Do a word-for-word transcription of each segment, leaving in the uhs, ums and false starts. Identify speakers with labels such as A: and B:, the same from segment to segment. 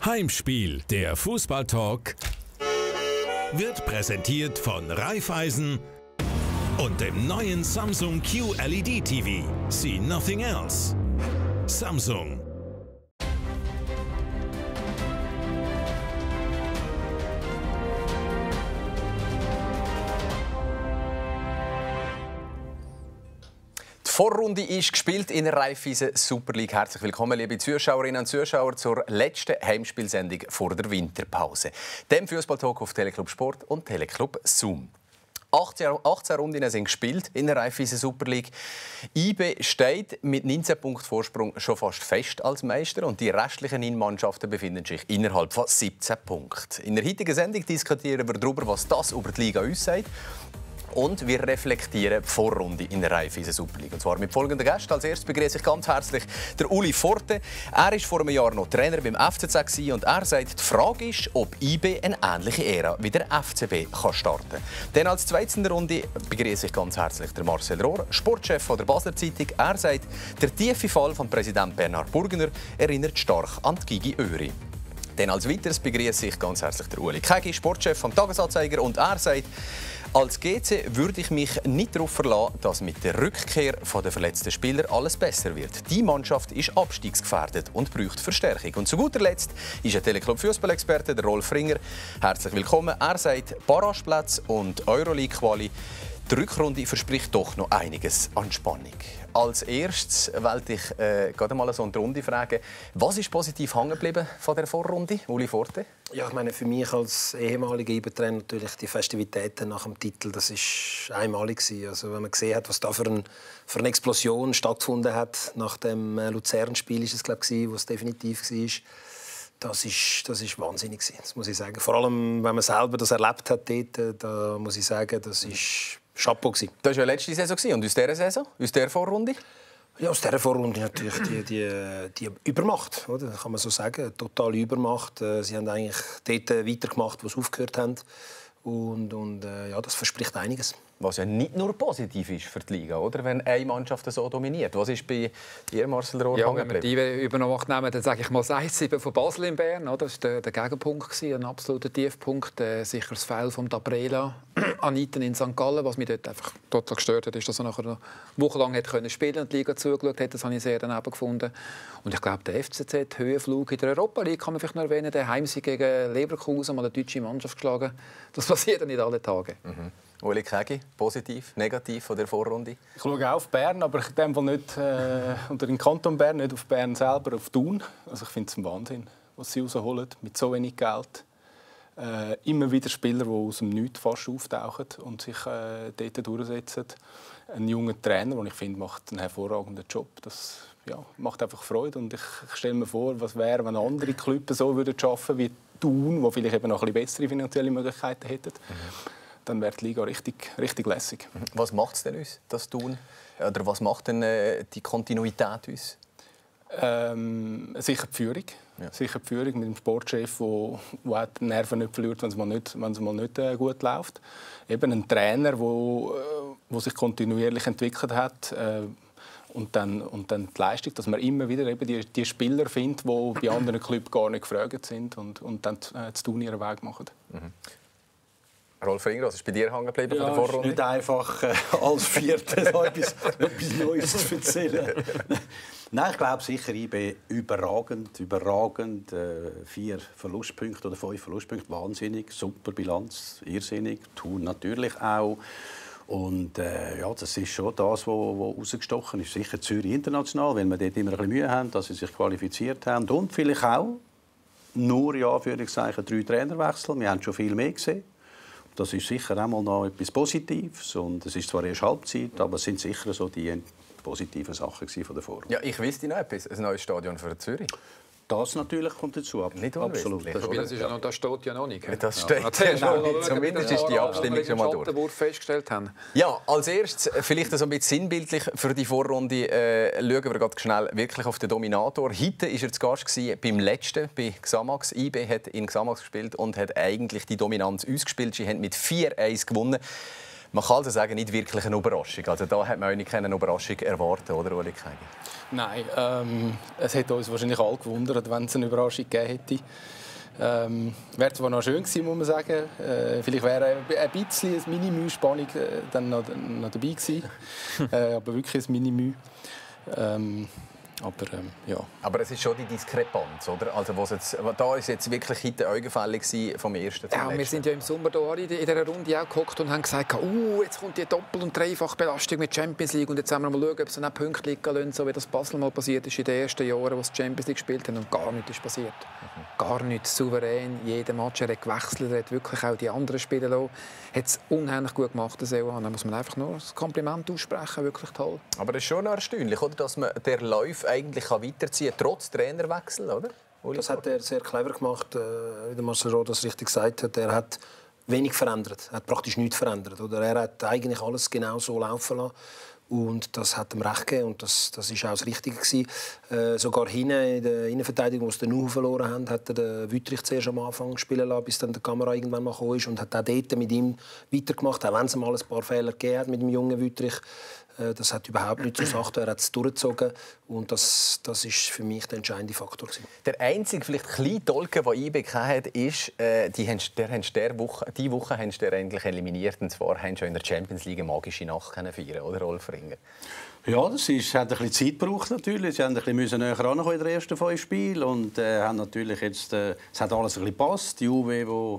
A: Heimspiel, der Fußballtalk, wird präsentiert von Raiffeisen und dem neuen Samsung Q L E D T V. See nothing else. Samsung.
B: Die Vorrunde ist gespielt in der Raiffeisen Super League. Herzlich willkommen, liebe Zuschauerinnen und Zuschauer, zur letzten Heimspielsendung vor der Winterpause. Dem Fußballtalk auf Teleclub Sport und Teleclub Zoom. achtzehn, achtzehn Runden sind gespielt in der Raiffeisen Super League. I B steht mit neunzehn Punkten Vorsprung schon fast fest als Meister und die restlichen neun Mannschaften befinden sich innerhalb von siebzehn Punkten. In der heutigen Sendung diskutieren wir darüber, was das über die Liga aussagt. Und wir reflektieren die Vorrunde in der Raiffeisen Super League. Und zwar mit folgenden Gästen. Als erstes begrüße ich ganz herzlich der Uli Forte. Er war vor einem Jahr noch Trainer beim F C Z und er sagt, die Frage ist, ob I B eine ähnliche Ära wie der F C B kann starten kann. Dann als zweites in der Runde begrüße ich ganz herzlich der Marcel Rohr, Sportchef der Basler Zeitung. Er sagt, der tiefe Fall von Präsident Bernhard Burgener erinnert stark an die Gigi Öri. Dann als weiteres begrüße ich ganz herzlich der Uli Kägi, Sportchef vom Tagesanzeiger, und er sagt, als G C würde ich mich nicht darauf verlassen, dass mit der Rückkehr der verletzten Spieler alles besser wird. Die Mannschaft ist abstiegsgefährdet und braucht Verstärkung. Und zu guter Letzt ist ein Teleclub-Fußballexperte, der Rolf Ringer. Herzlich willkommen. Er sagt, Barrageplätze und Euroleague-Quali. Die Rückrunde verspricht doch noch einiges an Spannung. Als erstes wollte ich äh, gerade mal so eine Runde fragen, was ist positiv hängen geblieben von der Vorrunde, Uli Forte?
C: Ja, ich meine, für mich als ehemaliger I B-Trainer natürlich die Festivitäten nach dem Titel, das ist einmalig gewesen. Also wenn man gesehen hat, was da für, ein, für eine Explosion stattgefunden hat nach dem Luzern-Spiel, ist es glaube ich, wo es definitiv war. Das ist, das ist wahnsinnig gewesen, das muss ich sagen. Vor allem, wenn man selber das erlebt hat dort, da muss ich sagen, das ist Chapeau gewesen.
B: Das war ja letzte Saison und aus dieser Saison, aus dieser Vorrunde?
C: Ja, aus dieser Vorrunde natürlich die, die, die Übermacht, oder? Kann man so sagen, totale Übermacht. Sie haben eigentlich dort weitergemacht, wo sie aufgehört haben. Und, und ja, das verspricht einiges.
B: Was ja nicht nur positiv ist für die Liga, oder? Wenn eine Mannschaft so dominiert. Was ist bei dir, Marcel Rohr?
D: Ja, wenn wir die Übermacht nehmen, dann sage ich mal eins sieben von Basel in Bern. Oder? Das war der, der Gegenpunkt, ein absoluter Tiefpunkt. Äh, sicher das Foul von Dabrela an Iten in Sankt Gallen. Was mich dort einfach total gestört hat, ist, dass er nachher eine Woche lang spielen konnte und die Liga zugeschaut hat. Das habe ich sehr daneben gefunden. Und ich glaube, der F C Z, Höhenflug in der Europa League, kann man vielleicht noch erwähnen. Der Heimsieg gegen Leverkusen, mal eine deutsche Mannschaft geschlagen. Das passiert ja nicht alle Tage.
B: Mhm. Uli Kägi, positiv, negativ von der Vorrunde?
E: Ich schaue auch auf Bern, aber in dem Fall nicht äh, unter den Kanton Bern, nicht auf Bern selber, auf Thun. Also ich finde es ein Wahnsinn, was sie rausholen mit so wenig Geld. Äh, immer wieder Spieler, die aus dem Nichts fast auftauchen und sich äh, dort durchsetzen. Ein junger Trainer, den ich finde, macht einen hervorragenden Job. Das ja, macht einfach Freude. Und ich, ich stelle mir vor, was wäre, wenn andere Clubs so würden arbeiten wie Thun, die vielleicht eben noch ein bisschen bessere finanzielle Möglichkeiten hätten. Mhm. Dann wäre die Liga richtig, richtig lässig.
B: Was macht es denn uns, das Tun? Oder was macht denn äh, die Kontinuität uns?
E: Ähm, sicher die Führung. Ja. Sicher die Führung mit dem Sportchef, der die Nerven nicht verliert, wenn es mal nicht, wenn es mal nicht äh, gut läuft. Eben ein Trainer, der äh, sich kontinuierlich entwickelt hat. Äh, und, dann, und dann die Leistung, dass man immer wieder eben die, die Spieler findet, die bei anderen Clubs gar nicht gefragt sind und, und dann äh, zu Tun ihren Weg machen.
B: Mhm. Rolf Ringer, was ist bei dir hängen geblieben
F: ja,
B: von der Vorrunde?
F: Es ist nicht einfach äh, als Vierter etwas, etwas Neues zu erzählen. Nein, ich glaube sicher, I B überragend, überragend. Äh, vier Verlustpunkte oder fünf Verlustpunkte, wahnsinnig, super Bilanz, irrsinnig. Thun natürlich auch. Und äh, ja, das ist schon das, was rausgestochen ist. Sicher Zürich international, weil wir dort immer ein bisschen Mühe haben, dass sie sich qualifiziert haben. Und vielleicht auch nur, ja, für Anführungszeichen, drei Trainerwechsel. Wir haben schon viel mehr gesehen. Das ist sicher einmal noch etwas Positives. Und es ist zwar erst Halbzeit, aber es sind sicher so die positiven Sachen von der Vorrunde.
B: Ja, ich wüsste noch etwas. Ein neues Stadion für Zürich.
F: Das natürlich kommt dazu. Ab.
B: Nicht
F: absolut.
D: Das, das, ist ja noch, das steht ja noch nicht.
B: Das steht ja, ja noch nicht. Zumindest ist die Abstimmung schon mal durch.
D: Festgestellt haben.
B: Ja, als erstes, vielleicht so ein bisschen sinnbildlich für die Vorrunde, äh, schauen wir gerade schnell wirklich auf den Dominator. Heute war er zu Gast gewesen, beim letzten, bei Xamax. I B hat in Xamax gespielt und hat eigentlich die Dominanz ausgespielt. Sie haben mit vier eins gewonnen. Man kann also sagen, nicht wirklich eine Überraschung. Also da hat man auch nicht eine Überraschung erwartet, oder Uli Kägi?
E: Nein, ähm, es hätte uns wahrscheinlich alle gewundert, wenn es eine Überraschung gegeben hätte. Ähm, wäre zwar noch schön gewesen, muss man sagen. Äh, vielleicht wäre ein bisschen eine Mini-Mühe-Spannung äh, dann noch, noch dabei gewesen. äh, aber wirklich ein Mini-Mühe. Ähm, aber, ähm, ja.
B: aber es ist schon die Diskrepanz, oder? Also, was jetzt, da ist jetzt wirklich heute Augenfällig vom ersten zum
D: ja,
B: letzten.
D: wir sind ja im Sommer da in dieser Runde auch gehockt und haben gesagt, uh, jetzt kommt die Doppel- und Dreifachbelastung mit Champions League und jetzt wollen wir mal schauen, ob es dann auch Punkte liegen lassen, so wie das Basel mal passiert ist in den ersten Jahren, als sie Champions League gespielt haben und gar nichts ist passiert. Mhm. Gar nichts, souverän, jeden Match, er hat gewechselt, er hat wirklich auch die anderen spielen lassen. Hat es unheimlich gut gemacht, das auch. Da muss man einfach nur das Kompliment aussprechen, wirklich toll.
B: Aber es ist schon erstaunlich, oder, dass man der Lauf eigentlich weiterziehen kann, trotz Trainerwechsel, oder?
C: Das hat er sehr clever gemacht, wie Marcel Roth das richtig gesagt hat. Er hat wenig verändert, er hat praktisch nichts verändert. Oder? Er hat eigentlich alles genau so laufen lassen. Und das hat ihm recht gegeben und das, das ist auch das Richtige gewesen. Äh, sogar hinten in der Innenverteidigung, wo sie den Nuhu verloren haben, hat er den Wüttrich zuerst am Anfang spielen lassen, bis dann die Kamera irgendwann mal gekommen ist und hat auch dort mit ihm weitergemacht, auch wenn es mal ein paar Fehler gegeben hat mit dem jungen Wüttrich. Äh, das hat überhaupt nicht zur Sache, er hat es durchgezogen und das, das ist für mich der entscheidende Faktor gewesen. Der einzige vielleicht kleine Dolke, den I B hatte, ist, äh, die haben der, haben der Woche, die Woche haben sie eigentlich eliminiert und zwar haben sie in der Champions League eine magische Nacht feiern, oder Rolf Ringer?
F: Ja, das ist, hat ein bisschen Zeit gebraucht natürlich. Sie haben ein bisschen näher herankommen in den ersten fünf Spielen und äh, haben natürlich jetzt, äh, es hat alles ein bisschen gepasst. Die Juve, wo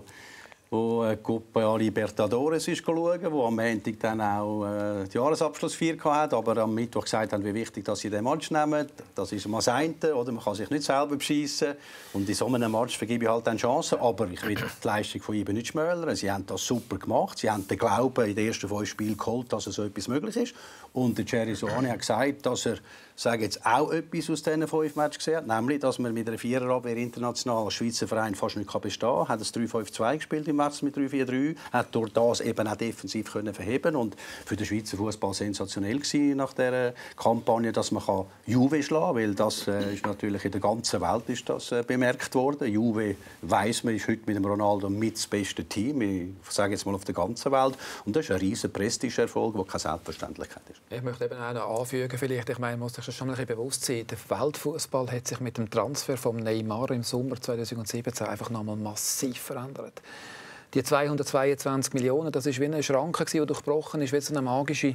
F: wo die Coppa Libertadores ist schauen, wo am Montag dann auch äh, die Jahresabschlussfeier hatte, aber am Mittwoch gesagt haben, wie wichtig, dass sie den Match nehmen. Das ist mal das eine, oder? Man kann sich nicht selber beschissen und in so einem Match vergebe ich halt dann Chancen. Aber ich will die Leistung von Ibe nicht schmälern. Sie haben das super gemacht. Sie haben den Glauben in den ersten fünf Spielen geholt, dass so etwas möglich ist. Und der Thierry Souane hat gesagt, dass er sage jetzt auch etwas aus diesen fünf Matches gesehen hat, nämlich, dass man mit einer Viererabwehr international als Schweizer Verein fast nicht bestehen kann. Er hat das drei fünf zwei gespielt im März mit drei vier drei, hat durch das eben auch defensiv können verheben und für den Schweizer Fußball sensationell gewesen nach dieser Kampagne, dass man kann Juve schlagen kann, weil das äh, ist natürlich in der ganzen Welt ist das, äh, bemerkt worden. Juve, weiss man, ist heute mit dem Ronaldo mit das beste Team, ich sage jetzt mal auf der ganzen Welt, und das ist ein riesen Prestigeerfolg, der keine Selbstverständlichkeit ist.
D: Ich möchte eben auch noch anfügen, vielleicht, ich meine, muss sich das schon ein bisschen bewusst sein, der Weltfußball hat sich mit dem Transfer von Neymar im Sommer zweitausendsiebzehn einfach noch einmal massiv verändert. Die zweihundertzweiundzwanzig Millionen, das war wie eine Schranke, die durchbrochen ist, wie so eine magische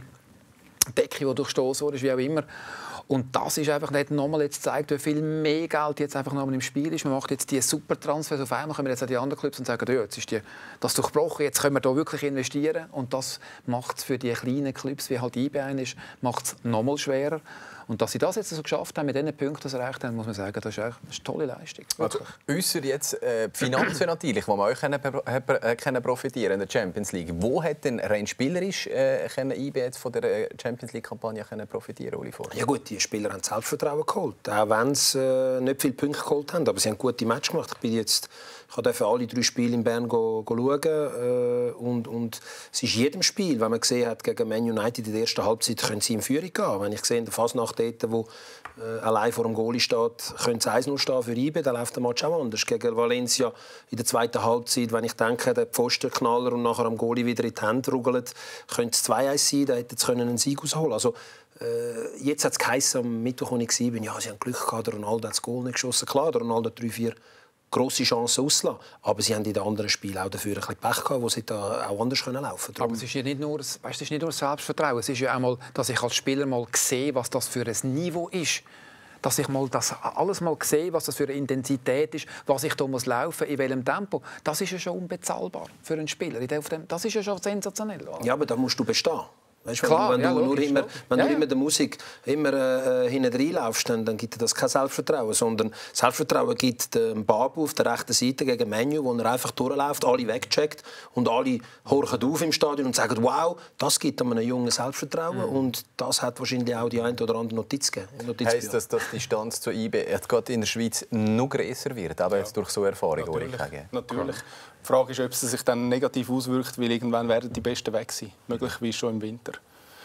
D: Decke, die durchstoßen wurde, wie auch immer. Und das ist einfach nicht nochmal jetzt gezeigt, wie viel mehr Geld jetzt einfach nochmal im Spiel ist. Man macht jetzt die super Transfers. Auf einmal kommen jetzt auch die anderen Clubs und sagen, ja, jetzt ist die, das durchbrochen, jetzt können wir da wirklich investieren. Und das macht es für die kleinen Clubs, wie halt I B ein ist, macht es nochmal schwerer. Und dass sie das jetzt so geschafft haben, mit diesen Punkten das erreicht haben, muss man sagen, das ist eine tolle Leistung.
B: Also, ausser jetzt äh, die Finanzen natürlich, wo man auch können, äh, können profitieren in der Champions League. Wo hat denn rein spielerisch äh, I B jetzt von der Champions League-Kampagne profitieren, Uli Forst?
C: Ja gut, die Spieler haben Selbstvertrauen geholt, auch wenn sie äh, nicht viele Punkte geholt haben, aber sie haben gute Matches gemacht. Ich bin jetzt Ich durfte alle drei Spiele in Bern go, go schauen. Äh, und, und es ist jedem Spiel, wenn man gesehen hat, gegen Man United in der ersten Halbzeit, können sie in Führung gehen. Wenn ich sehe, in der Fasnacht dort, wo äh, allein vor dem Goalie steht, können sie eins null stehen für I B, dann läuft der Match auch anders. Gegen Valencia in der zweiten Halbzeit, wenn ich denke, der Pfostenknaller und nachher am Goalie wieder in die Hände ruggelt, könnte es zwei eins sein, dann hätten sie einen Sieg ausholen. Also, äh, jetzt hat es geheißen, am Mittwoch, als ich war, ja, sie haben Glück gehabt, der Ronaldo hat das Goal nicht geschossen. Klar, der Ronaldo hat drei vier grosse Chancen auslassen. Aber sie haben in den anderen Spielen auch dafür ein bisschen Pech gehabt, wo sie da auch anders laufen können.
D: Aber es ist ja nicht nur, weißt, es ist nicht nur Selbstvertrauen. Es ist ja auch mal, dass ich als Spieler mal sehe, was das für ein Niveau ist. Dass ich mal das alles mal sehe, was das für eine Intensität ist, was ich da muss laufen, in welchem Tempo. Das ist ja schon unbezahlbar für einen Spieler. Das ist ja schon sensationell. Oder?
C: Ja, aber da musst du bestehen. Weißt,
D: Klar,
C: wenn du,
D: ja,
C: nur
D: logisch,
C: immer, wenn
D: ja,
C: du
D: ja.
C: immer der Musik immer äh, hinten reinlaufst, dann, dann gibt dir das kein Selbstvertrauen. Sondern Selbstvertrauen gibt dem Babu auf der rechten Seite gegen Menu, wo er einfach durchläuft, alle wegcheckt und alle horchen auf im Stadion und sagen, wow, das gibt einem jungen Selbstvertrauen. Mhm. Und das hat wahrscheinlich auch die eine oder andere Notiz gegeben.
B: Heisst das, dass die Distanz zu I B jetzt gerade in der Schweiz noch grösser wird, aber jetzt durch so Erfahrungen?
E: Natürlich. Natürlich. Die Frage ist, ob es sich dann negativ auswirkt, weil irgendwann werden die Besten weg sein, möglicherweise schon im Winter.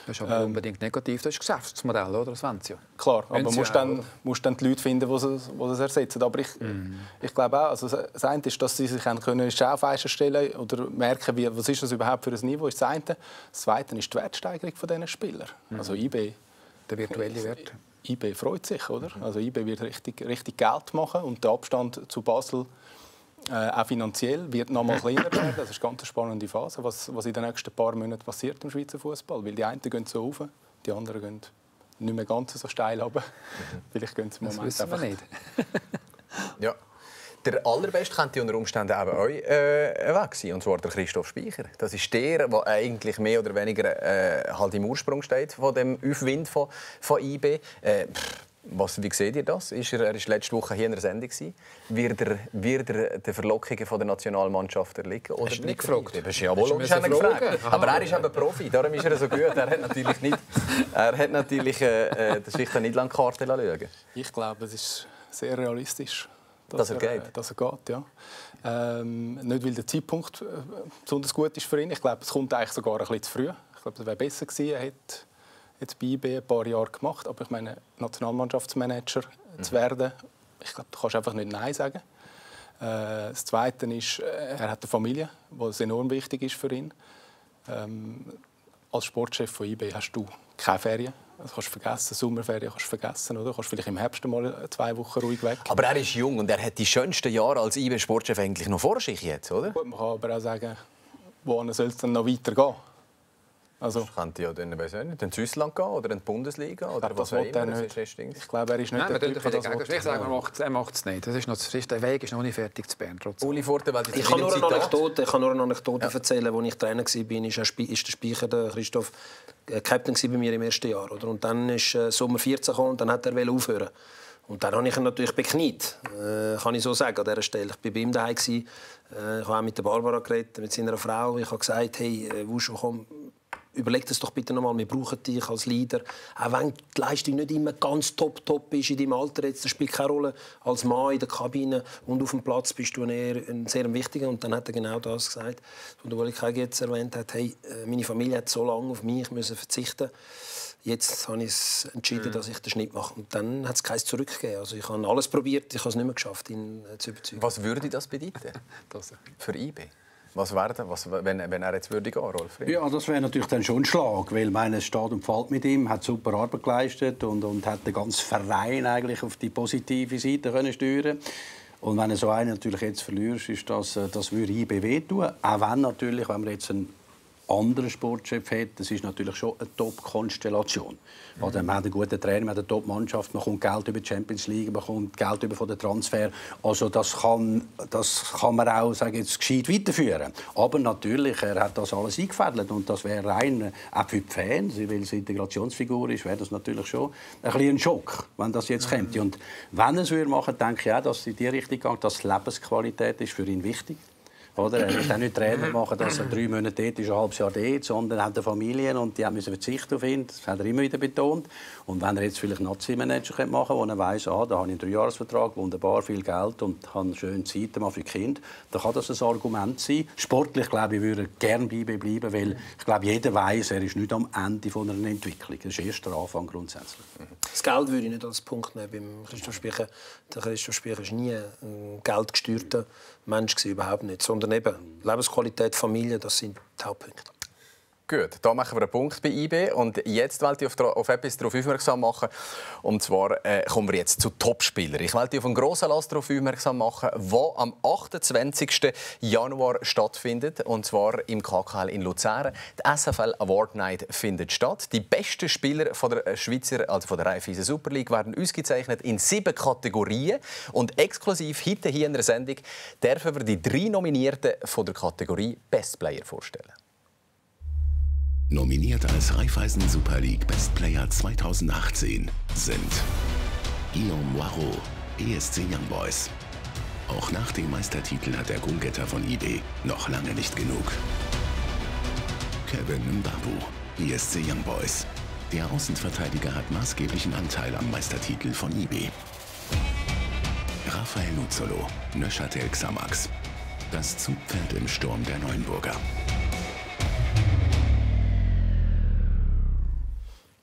D: Das ist aber ähm, unbedingt negativ, das ist das Geschäftsmodell, oder, Svensio?
E: Klar, aber du musst dann, musst dann die Leute finden, die es, die es ersetzen. Aber ich, mm. ich glaube auch, also das eine ist, dass sie sich können Schaufenster stellen oder merken, wie, was ist das überhaupt für ein Niveau, ist das eine. Das zweite ist die Wertsteigerung dieser Spieler. Mm. Also I B,
D: der virtuelle Wert.
E: I B freut sich, oder? Also I B wird richtig, richtig Geld machen und der Abstand zu Basel Äh, auch finanziell wird noch mal kleiner werden. Das ist eine ganz spannende Phase, was, was in den nächsten paar Monaten passiert im Schweizer Fußball. Weil die einen gehen so hoch, die anderen gehen nicht mehr ganz so steil runter. Mhm. Vielleicht gehen sie im Moment einfach
D: nicht.
B: Ja. Der allerbeste könnte unter Umständen eben euch äh, weg sein, und zwar der Christoph Speicher. Das ist der, der eigentlich mehr oder weniger äh, halt im Ursprung steht von dem Aufwind von, von I B. Äh, Was, wie seht ihr das? Ist er, er war letzte Woche hier in der Sendung. Wird er, wird er den Verlockungen von der Nationalmannschaft erliegen? Oder
D: hast du nicht gefragt?
B: Das ist ja wohl logisch gefragt. Aber er ist eben Profi, darum ist er so gut. Er hat natürlich nicht, er hat natürlich äh, das nicht lange Karten schauen.
E: Ich glaube, es ist sehr realistisch,
B: dass, dass er, er
E: geht. Dass er geht, ja. Ähm, nicht, weil der Zeitpunkt besonders gut ist für ihn. Ich glaube, es kommt eigentlich sogar ein bisschen zu früh. Ich glaube, es wäre besser gewesen, er hätte jetzt bei I B ein paar Jahre gemacht, aber ich meine, Nationalmannschaftsmanager mhm. zu werden, ich glaube, du kannst einfach nicht Nein sagen. Äh, das Zweite ist, er hat eine Familie, was enorm wichtig ist für ihn. Ähm, als Sportchef von I B hast du keine Ferien. Das kannst du vergessen, Sommerferien kannst du vergessen, oder? Du kannst vielleicht im Herbst mal zwei Wochen ruhig weg.
B: Aber er ist jung und er hat die schönsten Jahre als I B-Sportchef eigentlich noch vor sich jetzt, oder?
E: Gut, man kann aber auch sagen, wohin soll es dann noch weitergehen?
B: Also, das könnte ja dann, weiß nicht, in Süßland gehen oder in die Bundesliga oder
E: was auch immer. Das ist, ich glaube, er ist nicht
D: Nein,
E: der Typ, der
D: das Ich sage, er macht, er macht es nicht. Das ist noch, der Weg ist noch nicht fertig zu Bern.
B: Uli Forte,
C: ich kann nur eine Anekdote, ich kann nur eine Anekdote ja. erzählen. Als ich Trainer war, ist der Speicher, der Christoph, Captain bei mir im ersten Jahr. Oder? Und dann ist äh, Sommer vierzehn gekommen und dann hat er aufhören. Und dann habe ich ihn natürlich bekniet, äh, kann ich so sagen, an dieser Stelle. Ich war bei ihm daheim. Äh, ich habe auch mit der Barbara geredet, mit seiner Frau. Ich habe gesagt, hey, äh, Wuschu, komm, überleg das doch bitte noch mal. Wir brauchen dich als Leader. Auch wenn die Leistung nicht immer ganz top, top ist in deinem Alter, jetzt, das spielt keine Rolle. Als Mann in der Kabine und auf dem Platz bist du ein, ein sehr wichtiger. Und dann hat er genau das gesagt, was Uli Kegi jetzt erwähnt hat. Hey, meine Familie hat so lange auf mich müssen verzichten. Jetzt habe ich es entschieden, mhm. dass ich den Schnitt mache. Und dann hat es keins zurückgegeben. Also ich habe alles probiert, ich habe es nicht mehr geschafft, ihn zu überzeugen.
B: Was würde das bedeuten für I B? Was wäre denn, was, wenn, wenn er jetzt würde gehen, Rolf?
F: Ja, das wäre natürlich dann schon ein Schlag, weil meine, es steht und fällt mit ihm, hat super Arbeit geleistet und, und hat den ganzen Verein eigentlich auf die positive Seite können steuern. Und wenn er so einen natürlich jetzt verlierst, ist das, das würde I B wehtun. Auch wenn natürlich, wenn man jetzt einen anderen Sportchef hat, das ist natürlich schon eine Top-Konstellation. Mhm. Also, man hat einen guten Trainer, man hat eine Top-Mannschaft, man bekommt Geld über die Champions League, man bekommt Geld über von den Transfer. Also das kann, das kann man auch sagen, jetzt gescheit weiterführen. Aber natürlich, er hat das alles eingefädelt und das wäre rein, auch für die Fans, weil es eine Integrationsfigur ist, wäre das natürlich schon ein bisschen ein Schock, wenn das jetzt mhm. kommt. Und wenn er es würde machen, denke ich auch, dass es in die Richtung geht, dass Lebensqualität ist für ihn wichtig. Oder? Er wird auch nicht Trainer machen, dass er drei Monate dort ist, ein halbes Jahr dort, sondern er hat eine Familie und die müssen verzichten auf ihn. Das hat er immer wieder betont. Und wenn er jetzt vielleicht Nazi-Manager machen könnte, wo er weiss, ah, da habe ich einen Dreijahresvertrag, wunderbar viel Geld und habe schöne Zeit mal für die Kinder, dann kann das ein Argument sein. Sportlich, glaube ich, würde er gerne bei I B bleiben, weil ich glaube, jeder weiss, er ist nicht am Ende von einer Entwicklung. Das ist erst der Anfang grundsätzlich.
C: Das Geld würde ich nicht als Punkt nehmen beim Christoph Speicher. Der Christoph Speicher war nie ein geldgesteuerter Mensch, überhaupt nicht, sondern eben Lebensqualität, Familie, das sind die Hauptpunkte.
B: Gut, da machen wir einen Punkt bei I B. Und jetzt wollte ich auf, auf etwas darauf aufmerksam machen. Und zwar äh, kommen wir jetzt zu Topspielern. Ich wollte auf einen grossen Anlass darauf aufmerksam machen, der am achtundzwanzigsten Januar stattfindet. Und zwar im K K L in Luzern. Die S F L Award Night findet statt. Die besten Spieler von der Schweizer, also von der Raiffeisen Super League, werden ausgezeichnet in sieben Kategorien. Und exklusiv heute hier in der Sendung dürfen wir die drei Nominierten von der Kategorie Best Player vorstellen.
A: Nominiert als Raiffeisen Super League Best Player zweitausendachtzehn sind Guillaume Waro, E S C Young Boys. Auch nach dem Meistertitel hat der Goalgetter von I B noch lange nicht genug. Kevin Mbabu, E S C Young Boys. Der Außenverteidiger hat maßgeblichen Anteil am Meistertitel von I B. Rafael Nuzzolo, Neuchâtel Xamax. Das Zugpferd im Sturm der Neuenburger.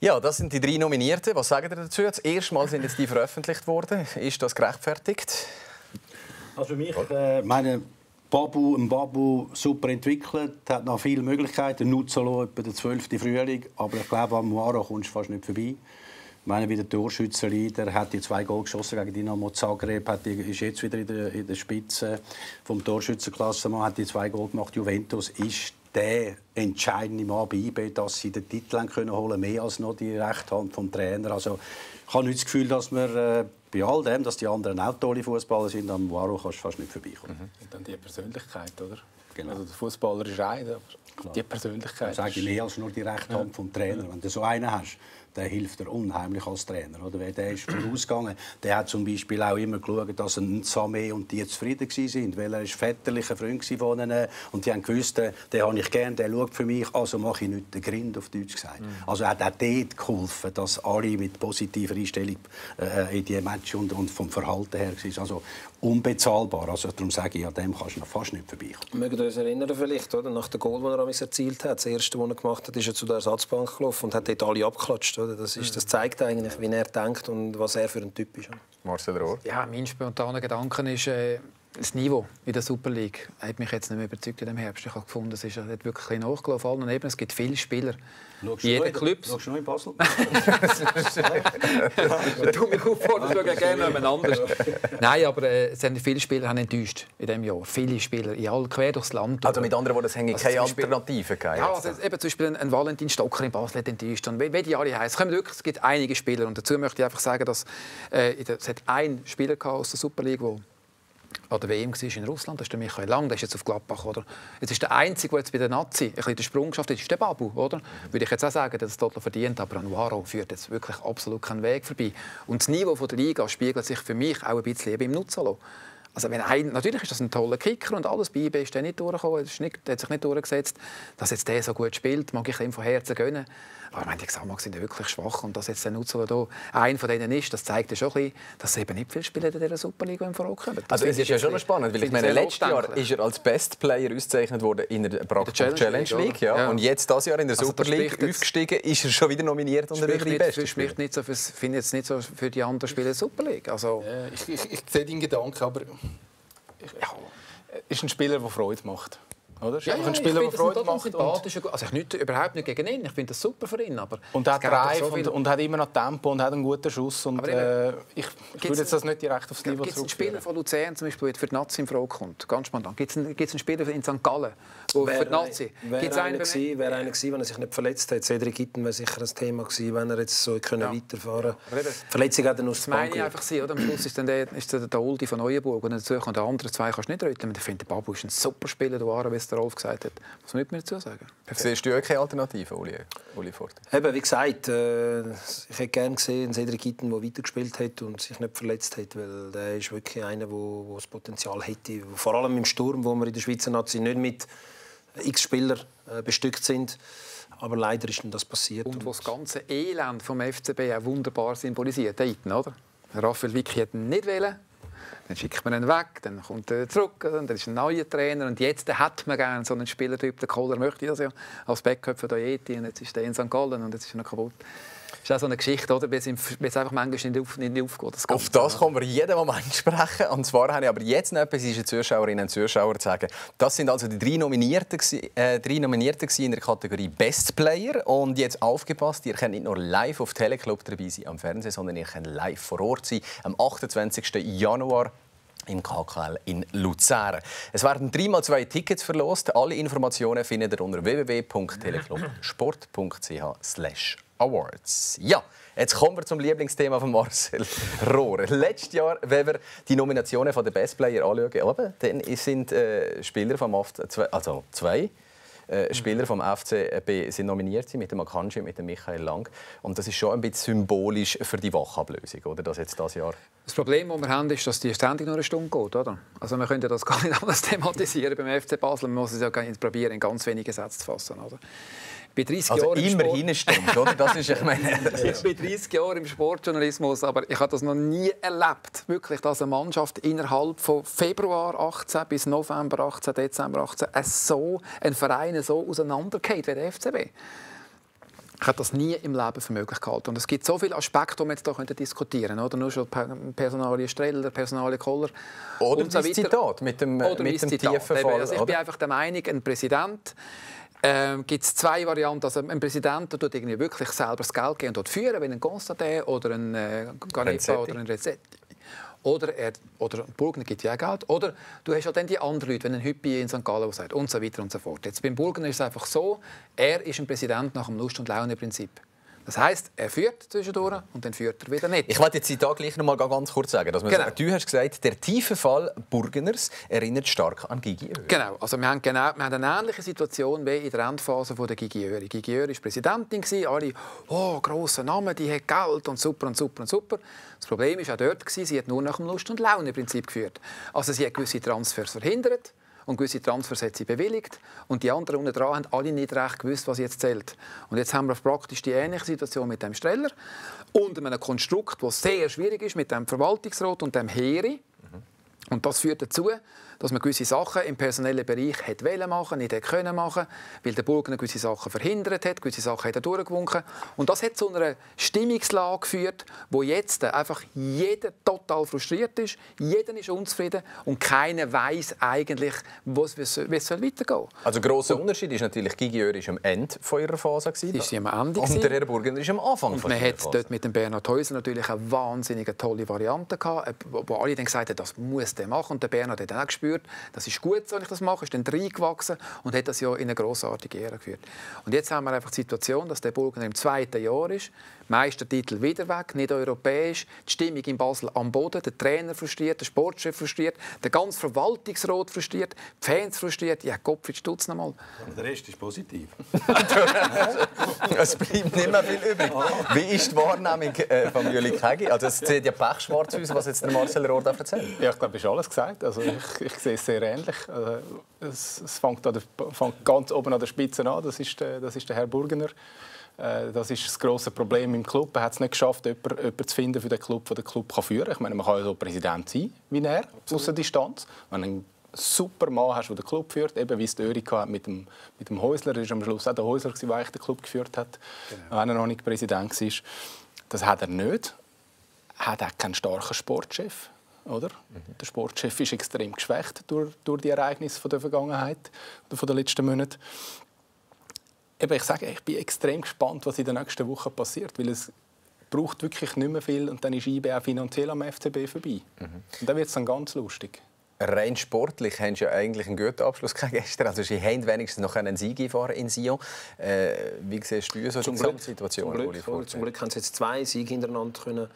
B: Ja, das sind die drei Nominierten. Was sagen Sie dazu? Das erste Mal sind jetzt die veröffentlicht worden. Ist das gerechtfertigt?
F: Also für mich, äh, meine Babu, ein Babu super entwickelt, hat noch viele Möglichkeiten. Nuzzolo etwa der zwölfte Frühling, aber ich glaube, am Muaro kommst du fast nicht vorbei. Ich meine, wie der Torschützenleader hat die zwei Goal geschossen gegen Dinamo Zagreb, hat die, ist jetzt wieder in der, in der Spitze vom Torschützenklassement, hat die zwei Goal gemacht. Juventus ist der entscheidende Mann bei I B, dass sie den Titel holen können, mehr als noch die rechte Hand vom Trainer. Also, ich habe nicht das Gefühl, dass wir äh, bei all dem, dass die anderen auch tolle Fußballer sind, am Muaro kannst du fast nicht vorbeikommen.
E: Mhm. Und dann die Persönlichkeit, oder?
F: Genau.
E: Also der Fußballer ist ein, aber die Persönlichkeit.
F: Ich sage mehr als nur die rechte Hand vom Trainer. Wenn du so einen hast, der hilft dir unheimlich als Trainer. Oder? Weil der ist vorausgegangen. Der hat zum Beispiel auch immer geschaut, dass ein Samé und die zufrieden waren. Weil er ein väterlicher Freund von ihnen. Und die haben gewusst, den habe ich gern, der schaut für mich, also mache ich nicht den Grind, auf Deutsch gesagt. Mhm. Also er hat auch dort geholfen, dass alle mit positiver Einstellung äh, in die Match und, und vom Verhalten her waren. Also unbezahlbar. Also darum sage ich, an dem kannst du noch fast nicht vorbeikommen.
C: Wir mögen uns erinnern, vielleicht, oder? Nach dem Goal, das er erzielt hat, das erste, was er gemacht hat, ist er zu der Ersatzbank gelaufen und hat dort alle abgeklatscht. Oder? Das, ist, das zeigt eigentlich, wie er denkt und was er für ein Typ ist.
B: Marcel Rohr?
D: Ja, mein spontaner Gedanke ist, äh, das Niveau in der Super League hat mich jetzt nicht mehr überzeugt in dem Herbst. Ich habe gefunden, es ist halt wirklich nachgelaufen. Auf allen Ebenen. Es gibt viele Spieler. Jeder Club.
F: Schaust du noch in Basel?
D: Du mich auffordern, ich gerne jemand anderes. Nein, aber äh, es sind viele Spieler haben enttäuscht in diesem Jahr. Viele Spieler, in all, quer durchs Land.
B: Also mit anderen Worten, es hängen
D: also
B: keine
D: Beispiel,
B: Alternativen gegeben.
D: Ja, also eben zum Beispiel ein, ein Valentin Stocker in Basel hat enttäuscht. Und wie, wie die alle heißen. Es gibt einige Spieler. Und dazu möchte ich einfach sagen, dass äh, es hat einen Spieler aus der Super League, der an der W M war in Russland, das ist der Michael Lang, der ist jetzt auf Gladbach, oder? Jetzt ist der Einzige, der jetzt bei der Nazi ein bisschen den Sprung geschafft hat, ist der Babu, oder? Würde ich jetzt auch sagen, dass es total verdient, aber Anuaro führt jetzt wirklich absolut keinen Weg vorbei. Und das Niveau der Liga spiegelt sich für mich auch ein bisschen eben im Nuzzolo. Also wenn ein, natürlich ist das ein toller Kicker und alles, bei I B ist der nicht durchgekommen, ist nicht, der hat sich nicht durchgesetzt. Dass jetzt der so gut spielt, mag ich ihm von Herzen gönnen. Aber ich meine, die Gesamtmarkt sind ja wirklich schwach und dass jetzt der Nuzzolo hier einer von denen ist, das zeigt ja schon ein bisschen, dass es eben nicht viele Spieler in dieser Superliga im Vorrat kommen.
B: Also es ist ja schon noch spannend, weil ich meine, letztes Jahr ist er als Best Player ausgezeichnet worden in der Bragg Challenge, Challenge League, League ja. Ja. Und jetzt dieses Jahr in der also Super League aufgestiegen, ist er schon wieder nominiert unter den drei Besten. Ich finde jetzt nicht so für die anderen Spieler der Super League. Also,
E: ja, ich, ich, ich sehe deinen Gedanken, aber ja, ist ein Spieler, der Freude macht. Oder?
D: Ja, ja,
E: ein Spieler, der Freude macht.
D: Sympathischer, also ich nicht, überhaupt nicht gegen ihn. Ich finde das super für ihn. Aber
E: und er hat Drive so und, und hat immer noch Tempo und hat einen guten Schuss. Und, äh, ich ich würde jetzt das nicht direkt aufs Niveau zurückführen. Gibt es einen Spieler von Luzern, zum Beispiel, der für die Nazi in Frage kommt? Ganz spontan. Gibt es einen, einen Spieler in Sankt Gallen, der für die Nazi?
C: Wäre einer gewesen, wär einer gewesen, wenn er sich nicht verletzt hätte. Cedric Itten wäre sicher ein Thema gewesen, wenn er jetzt so können ja. weiterfahren konnte. Verletzung hat er aus
D: der Bank. Das meine ich einfach sein, oder? Am Schluss ist dann der, ist der, der Oldi von Neuenburg und dazu kommt der andere zwei kannst du nicht rütteln. Ich finde, der Babu ist ein super Spieler, der wie es der Rolf gesagt hat. Was muss man dazu sagen?
B: Siehst du auch keine Alternative, Uli, Uli Fort?
C: Eben, wie gesagt, äh, ich hätte gerne gesehen, einen Cedric Itten, der weitergespielt hat und sich nicht verletzt hat, weil der ist wirklich einer, der das Potenzial hätte. Vor allem im Sturm, wo wir in der Schweizer Nazi nicht mit x Spielern äh, bestückt sind. Aber leider ist das passiert.
D: Und, und das ganze Elend vom F C B auch wunderbar symbolisiert, der Itten, oder? Raphael Vicky hätte ihn nicht wollen. Dann schickt man ihn weg, dann kommt er zurück, dann ist ein neuer Trainer und jetzt hat man gerne so einen Spielertyp. Der Kohler möchte das ja als Backup für Doyeti und jetzt ist der in Sankt Gallen und jetzt ist er noch kaputt. Das ist auch so eine Geschichte, oder? Bis es einfach manchmal nicht, auf, nicht aufgeht. Das
B: Auf das können wir jeden Moment sprechen. Und zwar habe ich aber jetzt noch etwas unseren Zuschauerinnen und Zuschauern zu sagen. Das sind also die drei Nominierten, äh, drei Nominierten in der Kategorie Best Player. Und jetzt aufgepasst, ihr könnt nicht nur live auf Teleclub dabei sein am Fernsehen, sondern ihr könnt live vor Ort sein am achtundzwanzigsten Januar. Im K K L in Luzern. Es werden dreimal zwei Tickets verlost. Alle Informationen findet ihr unter w w w punkt teleclubsport punkt c h slash awards. Ja, jetzt kommen wir zum Lieblingsthema von Marcel Rohr. Letztes Jahr, wenn wir die Nominationen der Best Player anschauen, dann sind äh, Spieler vom F C, also zwei Äh, Spieler vom F C B sind nominiert mit dem Akanji und mit dem Michael Lang. Und das ist schon ein bisschen symbolisch für die Wachablösung, oder? Das jetzt das Jahr.
D: Das Problem, das wir haben, ist, dass die Sendung nur eine Stunde geht, oder? Also wir können das gar nicht alles thematisieren beim F C Basel. Man muss es ja probieren, in ganz wenige Sätze zu fassen, oder? Bei dreißig
B: also
D: Jahren
B: immerhin eine Stunde, oder? Das ist, ich meine,
D: ich bin dreißig Jahre im Sportjournalismus, aber ich habe das noch nie erlebt, wirklich, dass eine Mannschaft innerhalb von Februar achtzehn bis November achtzehn, Dezember achtzehn so ein Verein so auseinandergeht wie der F C B. Ich hätte das nie im Leben für möglich gehalten. Und es gibt so viele Aspekte, die wir jetzt hier diskutieren können. Nur schon Personalie Streller, Personalie Koller.
B: Oder
D: und so
B: das Zitat mit dem,
D: Oder
B: mit dem
D: Zitat.
B: tiefen Fall.
D: Also ich bin einfach der Meinung, ein Präsident äh, gibt es zwei Varianten. Also ein Präsident tut irgendwie wirklich selber das Geld geben und führen, wie ein Constantin oder ein äh, Ganepa oder ein Rezzetti. Oder, er, oder Burgner gibt ja auch Geld. Oder du hast ja dann die anderen Leute, wenn ein Hüppi in Sankt Gallen sagt und so weiter und so fort. Jetzt beim Burgner ist es einfach so, er ist ein Präsident nach dem Lust- und Laune-Prinzip. Das heisst, er führt zwischendurch und dann führt er wieder nicht.
B: Ich wollte jetzt Zitat gleich noch mal ganz kurz sagen. Dass man
D: genau.
B: sagt, du hast gesagt, der tiefe Fall Burgeners erinnert stark an Gigi Öri.
D: Genau. Also wir, haben genau, wir haben eine ähnliche Situation wie in der Endphase von der Gigi Öri. Gigi Öri war Präsidentin. Alle, oh, grosser Name, die hat Geld und super und super und super. Das Problem war auch dort, sie hat nur nach dem Lust- und Laune-Prinzip geführt. Also sie hat gewisse Transfers verhindert. Und gewisse Transfers hat sie bewilligt. Und die anderen unten dran haben alle nicht recht gewusst, was jetzt zählt. Und jetzt haben wir praktisch die ähnliche Situation mit dem Streller und einem Konstrukt, das sehr schwierig ist, mit dem Verwaltungsrat und dem Heeri. Und das führt dazu, dass man gewisse Sachen im personellen Bereich hätte machen, nicht hätte können machen, weil der Burgner gewisse Sachen verhindert hat, gewisse Sachen hat er durchgewunken. Und das hat zu einer Stimmungslage geführt, wo jetzt einfach jeder total frustriert ist, jeder ist unzufrieden und keiner weiß eigentlich, wie es weitergehen soll.
B: Also grosser Unterschied ist natürlich, Gigi Öri war am Ende von ihrer Phase.
D: Ist sie am Ende
B: und der Herr Burgner ist am Anfang
D: und
B: von
D: man
B: ihrer
D: hat
B: Phase.
D: dort mit dem Bernhard Häuser natürlich eine wahnsinnig tolle Variante gehabt, wo alle dann gesagt haben, das muss der machen. Und der Bernhard hat dann auch gespürt, das ist gut, so ich das mache, ist dann reingewachsen und hat das ja in eine grossartige Ära geführt. Und jetzt haben wir einfach die Situation, dass der Burgner im zweiten Jahr ist, Meistertitel wieder weg, nicht europäisch, die Stimmung in Basel am Boden, der Trainer frustriert, der Sportchef frustriert, der ganze Verwaltungsrat frustriert, die Fans frustriert. Ja, Kopf in Stutz noch mal.
F: Der Rest ist positiv.
B: Es bleibt nicht mehr viel übrig. Wie ist die Wahrnehmung äh, von Juli Kegi? Also es sieht ja pechschwarz aus, was jetzt der Marcel Rohr erzählt.
E: Ja, ich glaube, es ist alles gesagt. Also ich, ich sehe es sehr ähnlich. Also es es fängt, an der, fängt ganz oben an der Spitze an. Das ist der, das ist der Herr Burgener. Das ist das grosse Problem im Club. Er hat es nicht geschafft, jemanden, jemanden zu finden für den Club, der den Club führen kann. Ich meine, man kann ja so Präsident sein, wie er, aus der Distanz. Wenn du einen super Mann hast, der den Club führt, eben wie es der Öri mit dem, mit dem Häusler, das war am Schluss auch der Häusler, der eigentlich den Club geführt hat, genau. Wenn er noch nicht Präsident war. Das hat er nicht. Er hat auch keinen starken Sportchef. Oder? Mhm. Der Sportchef ist extrem geschwächt durch, durch die Ereignisse der Vergangenheit oder der letzten Monate. Ich sage, ich bin extrem gespannt, was in den nächsten Wochen passiert, weil es braucht wirklich nicht mehr viel und dann ist I B auch finanziell am F C B vorbei. Mhm. Und dann wird es dann ganz lustig.
B: Rein sportlich haben sie ja eigentlich einen guten Abschluss gestern. Also sie haben wenigstens noch einen Sieg einfahren in Sion. Äh, wie siehst du so die Gesamtsituation?
C: Zum Glück, zum, zum Glück haben sie jetzt zwei Siege hintereinander können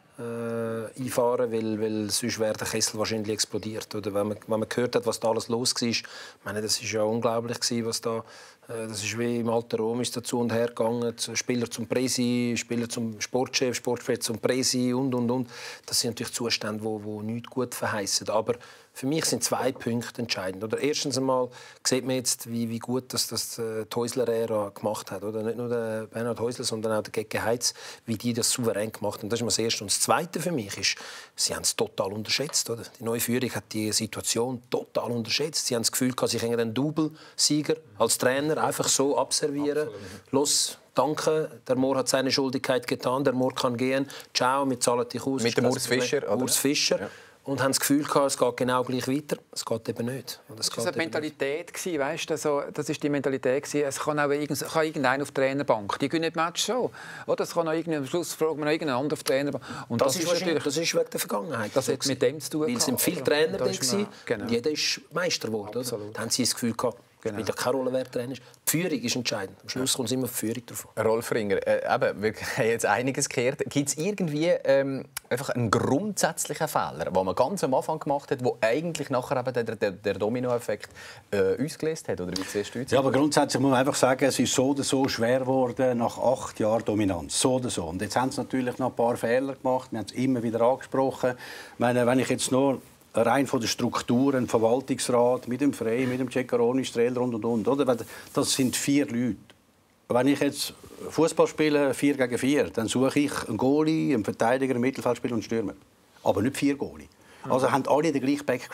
C: äh, einfahren, weil, weil sonst wäre der Kessel wahrscheinlich explodiert. Oder wenn man, wenn man gehört hat, was da alles los war, ich meine, das ist ja unglaublich gewesen, was da, äh, das ist wie im alten Rom ist dazu und her gegangen, Spieler zum Presi, Spieler zum Sportchef, Sportchef zum Presi und und und. Das sind natürlich Zustände, wo, wo nichts gut verheißen. Aber für mich sind zwei Punkte entscheidend. Oder erstens einmal sieht man jetzt, wie, wie gut das, das äh, die Häusler-Ära gemacht hat. Oder? Nicht nur der Bernhard Häusler, sondern auch der Gege Heitz, wie die das souverän gemacht haben. Das ist mal das Erste. Und das Zweite für mich ist, sie haben es total unterschätzt. Oder? Die neue Führung hat die Situation total unterschätzt. Sie haben das Gefühl, sie können einen Double-Sieger als Trainer einfach so abservieren. Los, danke, der Mohr hat seine Schuldigkeit getan, der Mohr kann gehen. Ciao, wir zahlen dich aus.
B: Mit dem Urs Fischer, oder?
C: Urs Fischer. Ja. Und haben das Gefühl gehabt, es geht genau gleich weiter. Es geht eben nicht.
D: Das war eine Mentalität, weißt du? Also, das ist die Mentalität. Es kann auch irgend, kann irgendeiner auf der Trainerbank. Die gewinnen Match schon. Oder es kann auch am Schluss fragen wir noch irgendeinen anderen auf der Trainerbank. Und
C: das,
D: das,
C: ist natürlich, das ist wegen der Vergangenheit.
D: Das hat mit dem zu tun.
C: Weil es sind viele Trainer da gewesen,
D: genau.
C: Und jeder ist Meister geworden. Da haben sie das Gefühl gehabt, genau. Es spielt ja keine Rolle, wer Trainer ist. Die Führung ist entscheidend. Am Schluss kommt es immer auf die Führung davon.
B: Rolf Ringer, äh, eben, wir haben jetzt einiges gehört. Gibt es irgendwie ähm, einfach einen grundsätzlichen Fehler, den man ganz am Anfang gemacht hat, der eigentlich nachher eben der, der, der Dominoeffekt äh, ausgelöst hat? Oder wie siehst du das?
F: Ja, aber grundsätzlich muss man einfach sagen, es ist so oder so schwer geworden nach acht Jahren Dominanz. So oder so. Und jetzt haben sie natürlich noch ein paar Fehler gemacht. Wir haben es immer wieder angesprochen. Ich meine, wenn ich jetzt nur rein von der Struktur, ein Verwaltungsrat mit dem Frey, mit dem Ceccaroni, Streller und und und. Oder? Das sind vier Leute. Wenn ich jetzt Fußball spiele, vier gegen vier, dann suche ich einen Goalie, einen Verteidiger, einen Mittelfeldspieler und einen Stürmer. Aber nicht vier Goalie. Also haben alle den gleichen Background.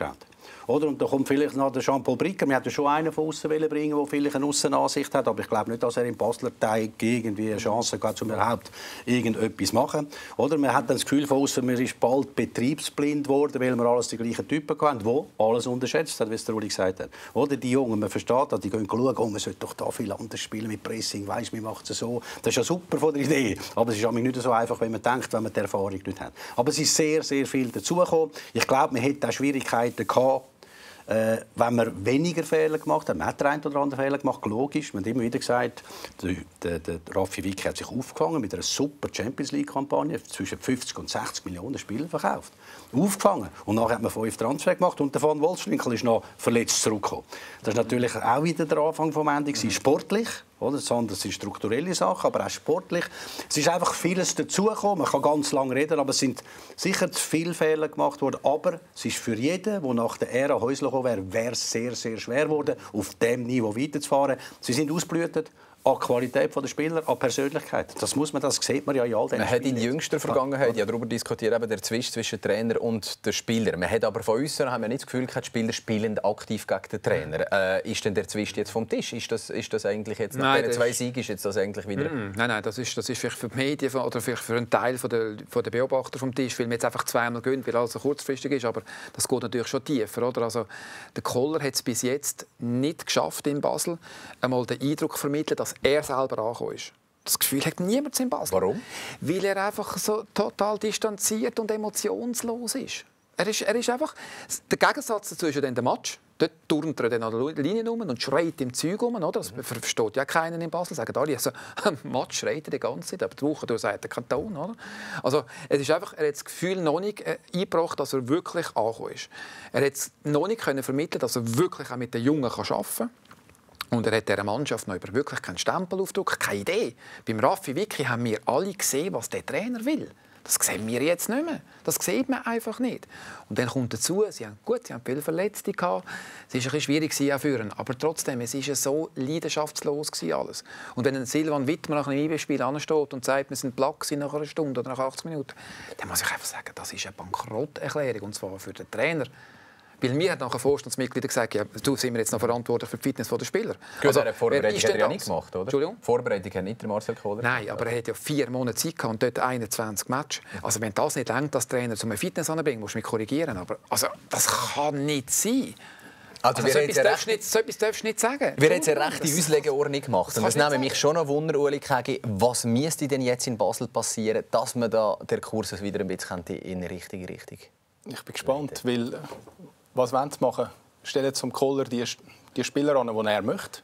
F: Oder? Und da kommt vielleicht noch der Jean-Paul Bricker. Wir hätten schon einen von außen bringen, der vielleicht eine Aussenansicht hat, aber ich glaube nicht, dass er im Basler Teig irgendwie eine Chance hat, um überhaupt irgendetwas zu machen. Oder? Man hat dann das Gefühl von außen, man ist bald betriebsblind geworden, weil wir alles die gleichen Typen hatten, die alles unterschätzt hat, wie es der Uli gesagt hat. Oder? Die Jungen, man versteht das, die gehen schauen, oh, man sollte doch da viel anders spielen mit Pressing, weiss, wie macht es so. Das ist ja super von der Idee, aber es ist nicht so einfach, wenn man denkt, wenn man die Erfahrung nicht hat. Aber es ist sehr, sehr viel dazugekommen. Ich glaube, man hätte auch Schwierigkeiten gehabt, Äh, wenn man weniger Fehler gemacht hat, man hat den einen oder anderen Fehler gemacht, logisch. Man hat immer wieder gesagt, der, der, der Raffi Vicky hat sich aufgefangen mit einer super Champions-League-Kampagne, zwischen fünfzig und sechzig Millionen Spiele verkauft. Aufgefangen. Und nachher hat man fünf Transfer gemacht und der Van Wolfswinkel ist noch verletzt zurückgekommen. Das ist natürlich auch wieder der Anfang vom Ende gewesen. Sportlich. Oder? Das andere sind strukturelle Sachen, aber auch sportlich. Es ist einfach vieles dazugekommen. Man kann ganz lange reden, aber es sind sicher zu viele Fehler gemacht worden. Aber es ist für jeden, der nach der Ära Häusler gekommen wäre, wäre es sehr, sehr schwer geworden, auf diesem Niveau weiterzufahren. Sie sind ausgeblüht an Qualität der Spieler, an Persönlichkeit. Das muss man, das sieht man ja in all den
B: Man hat in jüngster Vergangenheit ja darüber diskutiert, eben der Zwist zwischen Trainer und den Spieler. Man hat aber von uns haben wir nicht das Gefühl, die Spieler spielen aktiv gegen den Trainer. Äh, ist denn der Zwist jetzt vom Tisch? Ist das, ist das eigentlich jetzt nach diesen zwei Siegen ist jetzt das eigentlich wieder?
D: Mm, nein, nein, das ist, das ist vielleicht für die Medien oder vielleicht für einen Teil der, der Beobachter vom Tisch, weil man jetzt einfach zweimal gönnt, weil alles so kurzfristig ist. Aber das geht natürlich schon tiefer, oder? Also der Koller hat es bis jetzt nicht geschafft in Basel, einmal den Eindruck zu vermitteln, dass er selber angekommen ist. Das Gefühl hat niemand in Basel.
B: Warum?
D: Weil er einfach so total distanziert und emotionslos ist. Er ist, er ist einfach... Der Gegensatz dazu ist ja dann der Match. Dort turnt er dann an der Linie rum und schreit im Zeug um. Oder? Das versteht ja keiner in Basel. Sagen alle, also, Match schreit er die ganze Zeit, aber die Woche durch sagt er keinen Ton. Oder? Also, es ist einfach, er hat das Gefühl noch nicht äh, eingebracht, dass er wirklich angekommen ist. Er hat noch nicht können vermitteln, dass er wirklich auch mit den Jungen arbeiten kann. Und er hat dieser Mannschaft noch über wirklich keinen Stempel aufgedrückt, keine Idee. Beim Raffi Vicky haben wir alle gesehen, was der Trainer will. Das sehen wir jetzt nicht mehr. Das sieht man einfach nicht. Und dann kommt dazu, sie haben, gut, sie haben viele Verletzte gehabt. Es war ein bisschen schwierig für ihn, aber trotzdem, es war so leidenschaftslos alles. Und wenn ein Silvan Wittmer nach einem I B-Spiel ansteht und sagt, wir sind platt nach einer Stunde oder nach achtzig Minuten, dann muss ich einfach sagen, das ist eine Bankrotterklärung, und zwar für den Trainer. Weil mir hat nachher Vorstandsmitglieder gesagt, ja, du sind wir jetzt noch verantwortlich für die Fitness der Spieler.
B: Gut, also, er Vorbereitung hat er ja nicht gemacht, oder?
D: Entschuldigung?
B: Vorbereitung hat nicht der Marcel Kohler.
D: Nein, aber er hat ja vier Monate Zeit gehabt und dort einundzwanzig Matches. Also wenn das nicht reicht, als Trainer zum Fitness anbringen, musst du mich korrigieren. Aber also, das kann nicht sein.
B: Also,
D: also so, etwas darfst nicht, so etwas darfst du nicht sagen.
B: Wir haben jetzt eine rechte Auslegeordnung gemacht. Und das nimmt mich schon noch Wunder, Uli Kägi, was müsste denn jetzt in Basel passieren, dass man da der Kurs wieder ein bisschen in die richtige Richtung?
E: Ich bin gespannt, weil was wollen sie machen? Stellen zum Kohler die, die Spieler an, die er möchte.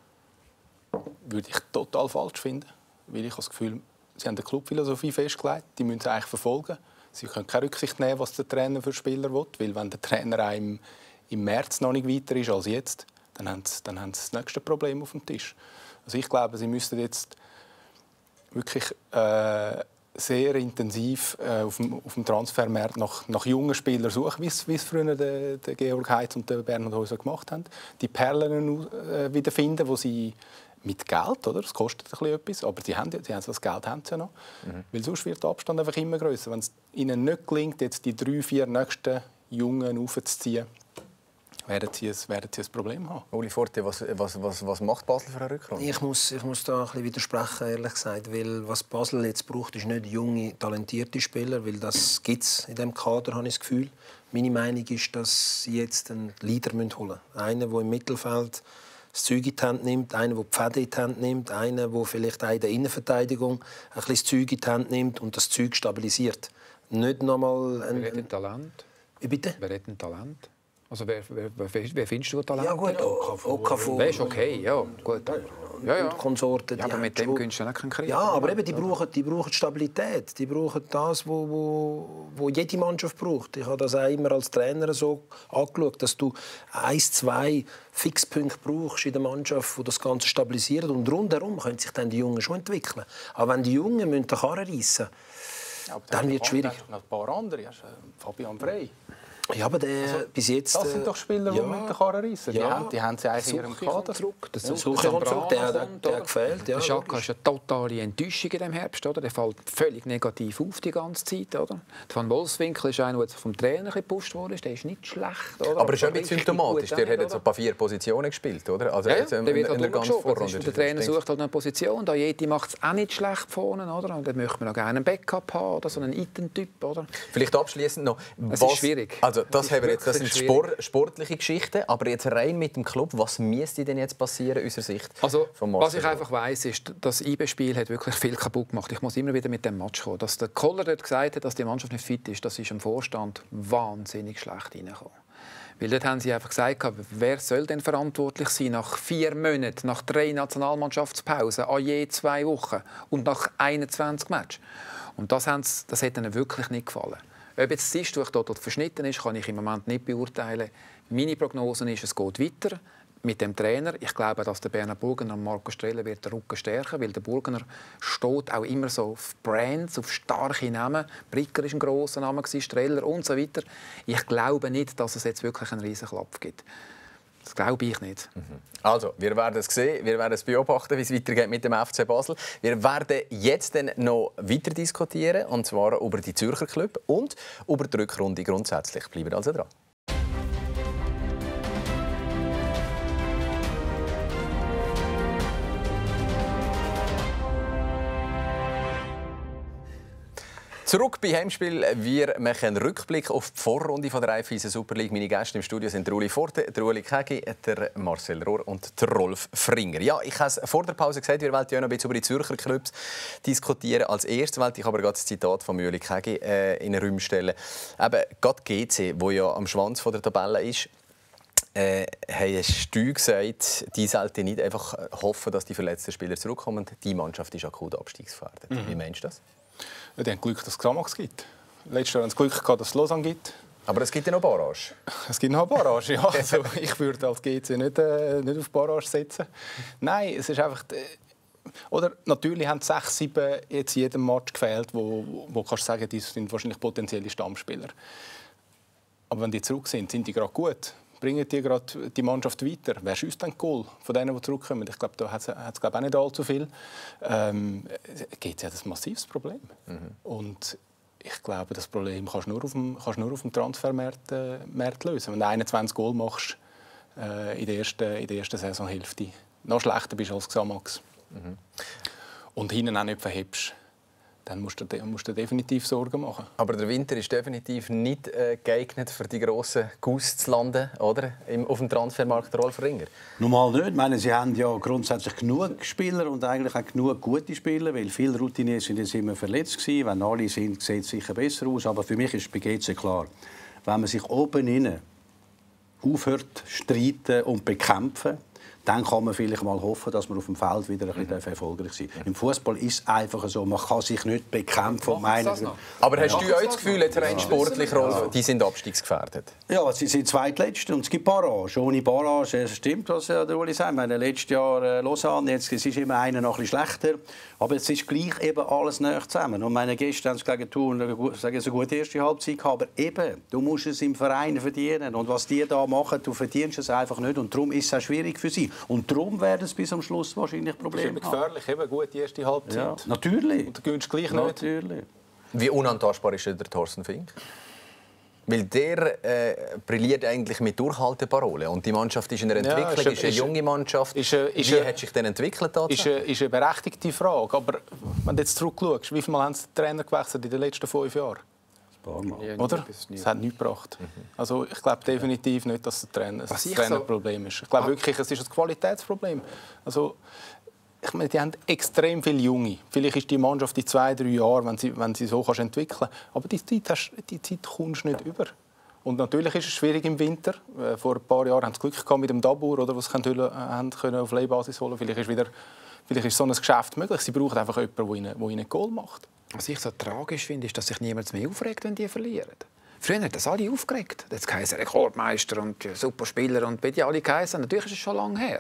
E: Würde ich total falsch finden. Weil ich habe das Gefühl, sie haben die Clubphilosophie festgelegt. Die müssen sie eigentlich verfolgen. Sie können keine Rücksicht nehmen, was der Trainer für Spieler will. Weil wenn der Trainer einem im März noch nicht weiter ist als jetzt, dann haben sie, dann haben sie das nächste Problem auf dem Tisch. Also ich glaube, sie müssten jetzt wirklich äh, sehr intensiv äh, auf, dem, auf dem Transfermarkt nach, nach jungen Spielern suchen, wie es früher der, der Georg Heitz und der Bernhard Häuser gemacht haben. Die Perlen äh, wiederfinden, wo sie mit Geld, oder? Das kostet ein bisschen etwas, aber sie haben, sie haben das Geld haben sie ja noch. Mhm. Weil sonst wird der Abstand einfach immer grösser. Wenn es ihnen nicht gelingt, jetzt die drei, vier nächsten Jungen aufzuziehen, werden sie, ein, werden sie ein Problem haben.
B: Uli Forte, was, was, was, was macht Basel für eine Rückrunde?
C: Ich muss, ich muss da ein bisschen widersprechen, ehrlich gesagt. Weil was Basel jetzt braucht, ist nicht junge, talentierte Spieler, weil das gibt es in diesem Kader, habe ich das Gefühl. Meine Meinung ist, dass sie jetzt einen Leader holen müssen. Einen, der im Mittelfeld das Zeug in die Hand nimmt, einen, der die Fäden in die Hand nimmt, einen, der vielleicht auch in der Innenverteidigung ein bisschen das Zeug in die Hand nimmt und das Zeug stabilisiert. Nicht nochmal ein...
D: Wer hat ein Talent?
C: Wie bitte?
D: Wer hat ein Talent? Also wer, wer, wer, wer findest du Talent?
C: Ja gut, Okafor.
D: Der ist okay, ja. Gut. Ja, ja.
C: Und Konsorten.
D: Ja, aber mit dem kannst du nicht kriegen.
C: Ja, aber eben, die brauchen, die brauchen Stabilität. Die brauchen das, was wo, wo, wo jede Mannschaft braucht. Ich habe das auch immer als Trainer so angeschaut, dass du ein, zwei Fixpunkte brauchst in der Mannschaft, die das Ganze stabilisieren. Und rundherum können sich dann die Jungen schon entwickeln. Aber wenn die Jungen den Karren reissen müssen,
E: ja,
C: dann wird es schwierig.
E: Noch ein paar andere. Fabian Frey.
C: Ja, aber der
E: also,
C: bis jetzt...
E: Das sind doch Spieler,
C: ja,
E: die mit den Karren reissen. Die,
C: ja.
E: haben, die haben sie eigentlich in ihrem Kader.
D: Zurück. Der
C: Suche kommt zurück, der, der, der hat gefehlt. Ja,
D: der Xhaka ist eine totale Enttäuschung in diesem Herbst. Oder? Der fällt völlig negativ auf die ganze Zeit. Oder? Der Van Wolfswinkel ist einer, der vom Trainer gepusht wurde. Der ist nicht schlecht. Oder?
B: Aber es ist ein bisschen symptomatisch. Der hat jetzt ein paar vier Positionen gespielt. Oder? Also
D: ja, ja,
B: jetzt, ähm,
D: der wird
B: in,
D: halt
B: in der ganzen
D: Vorrunde. Der Trainer sucht halt eine Position. Da Jeti macht es auch nicht schlecht vorne. Oder? Und dann möchte man auch gerne einen Backup haben, oder? So einen Iten-Typ.
B: Vielleicht abschließend noch.
D: Das
B: was,
D: ist schwierig.
B: Also, das, das, haben wir jetzt, das sind
D: schwierig.
B: Sport, sportliche Geschichten. Aber jetzt rein mit dem Club, was müsste denn jetzt passieren, aus unserer Sicht?
D: Also,
B: vom
D: was ich einfach weiss, ist, das I B-Spiel hat wirklich viel kaputt gemacht. Ich muss immer wieder mit dem Match kommen. Dass der Koller dort gesagt hat, dass die Mannschaft nicht fit ist, das ist im Vorstand wahnsinnig schlecht reingekommen. Weil dort haben sie einfach gesagt, wer soll denn verantwortlich sein nach vier Monaten, nach drei Nationalmannschaftspausen, an je zwei Wochen und nach einundzwanzig Matches. Und das, haben sie, das hat ihnen wirklich nicht gefallen. Ob jetzt das Sistuch dort verschnitten ist, kann ich im Moment nicht beurteilen. Meine Prognose ist, es geht weiter mit dem Trainer. Ich glaube, dass der Bernhard Burgener und Marco Streller wird den Rücken stärken, weil der Burgener steht auch immer so auf Brands, auf starke Namen. Bricker war ein grosser Name, Streller und so weiter. Ich glaube nicht, dass es jetzt wirklich einen riesen Klapp gibt. Das glaube ich nicht.
B: Also, wir werden es sehen, wir werden es beobachten, wie es weitergeht mit dem F C Basel. Wir werden jetzt dann noch weiter diskutieren, und zwar über die Zürcher Club und über die Rückrunde grundsätzlich. Bleiben also dran. Zurück bei Heimspiel. Wir machen einen Rückblick auf die Vorrunde von der Raiffeisen Super League. Meine Gäste im Studio sind der Uli Forte, der Uli Kägi, der Marcel Rohr und der Rolf Fringer. Ja, ich habe es vor der Pause gesagt, wir wollen ja noch ein bisschen über die Zürcher Clubs diskutieren. Als erstes wollte ich aber gerade das Zitat von Uli Kägi äh, in den Raum stellen. Eben, gerade G C, wo ja am Schwanz von der Tabelle ist, äh, haben Stü gesagt, die sollten nicht einfach hoffen, dass die verletzten Spieler zurückkommen. Die Mannschaft ist akut abstiegsgefährdet. Mhm. Wie meinst du das?
E: Ja, die haben Glück, dass es Xamax gibt. Letztes Jahr haben sie Glück gehabt, dass es Lausanne gibt.
B: Aber es gibt ja noch Barrage.
E: Es gibt noch Barrage, ja. Also, ich würde als G C nicht, äh, nicht auf Barrage setzen. Nein, es ist einfach... Äh, oder natürlich haben sechs, sieben jetzt in jedem Match gefehlt, wo, wo, wo kannst du sagen, die sind wahrscheinlich potenzielle Stammspieler. Aber wenn die zurück sind, sind die gerade gut. Bringen die gerade die Mannschaft weiter? Wer schießt dann Goal von denen, die zurückkommen? Ich glaube, da hat es auch nicht allzu viel. Ähm, G C hat ein massives Problem. Mhm. Und ich glaube, das Problem kannst du nur auf dem, kannst nur auf dem Transfermarkt äh, Markt lösen. Wenn du einundzwanzig Goal machst äh, in, der ersten, in der ersten Saisonhälfte, noch schlechter bist als Xamax. Mhm. Und hinten auch nicht verhebst, dann musst du, musst du definitiv Sorgen machen. Aber
B: der Winter ist definitiv nicht äh, geeignet, für die grossen Guss zu landen, oder? Im, auf dem Transfermarkt Rolf Ringer.
F: Normal nicht. Ich meine, sie haben ja grundsätzlich genug Spieler und eigentlich auch genug gute Spieler, weil viele Routiniers sind jetzt immer verletzt gewesen. Wenn alle sind, sieht es sicher besser aus. Aber für mich ist bei G C klar, wenn man sich oben innen aufhört, streiten und bekämpfen, dann kann man vielleicht mal hoffen, dass man auf dem Feld wieder ein bisschen erfolgreich sein darf. Im Fußball ist es einfach so, man kann sich nicht bekämpfen.
B: Aber hast du auch das Gefühl, jetzt rein sportlich, Rolf, die sind abstiegsgefährdet?
F: Ja, sie sind zweitletzte und es gibt Barrage. Ohne Barrage, es stimmt, was der Uli sagt. Meine, letztes Jahr äh, Lausanne, jetzt es ist immer einer noch ein bisschen schlechter. Aber es ist gleich eben alles näher zusammen. Und meine Gäste haben es gegen Thun eine gute erste Halbzeit gehabt. Aber eben, du musst es im Verein verdienen. Und was die da machen, du verdienst es einfach nicht. Und darum ist es auch schwierig für sie. Und darum werden es bis am Schluss wahrscheinlich Probleme haben.
E: Das ist gefährlich, eben gut die erste Halbzeit.
F: Ja, natürlich.
E: Und du gewinnst gleich nicht.
F: Natürlich.
B: Wie unantastbar ist der Thorsten Fink? Weil der äh, brilliert eigentlich mit Durchhalteparole. Und die Mannschaft ist in der Entwicklung, ja, ist, eine, ist eine junge Mannschaft. Ist eine, ist wie hat sich denn entwickelt?
E: Ist eine, ist eine berechtigte Frage. Aber wenn du jetzt zurückschaust, wie viel Mal haben sie den Trainer gewechselt in den letzten fünf Jahren?
F: Ein paar Mal.
E: Ja, oder? Es hat nichts gebracht. Mhm. Also ich glaube definitiv nicht, dass es ein Trainerproblem ist. Ich glaube wirklich, es ist ein Qualitätsproblem. Also, ich meine, die haben extrem viele Junge. Vielleicht ist die Mannschaft in zwei, drei Jahren, wenn sie, wenn sie so kannst entwickeln kannst. Aber die Zeit, hast, die Zeit kommst du nicht über. Und natürlich ist es schwierig im Winter. Vor ein paar Jahren haben sie Glück gehabt mit dem Dabur, oder, was sie können, können auf Leihbasis holen. Vielleicht ist, wieder, vielleicht ist so ein Geschäft möglich. Sie brauchen einfach jemanden, der ihnen, der ihnen Goal macht.
D: Was ich so tragisch finde, ist, dass sich niemand mehr aufregt, wenn die verlieren. Früher hat das alle aufgeregt. Jetzt heißen Rekordmeister und Superspieler und wie die alle geheißen. Natürlich ist es schon lange her.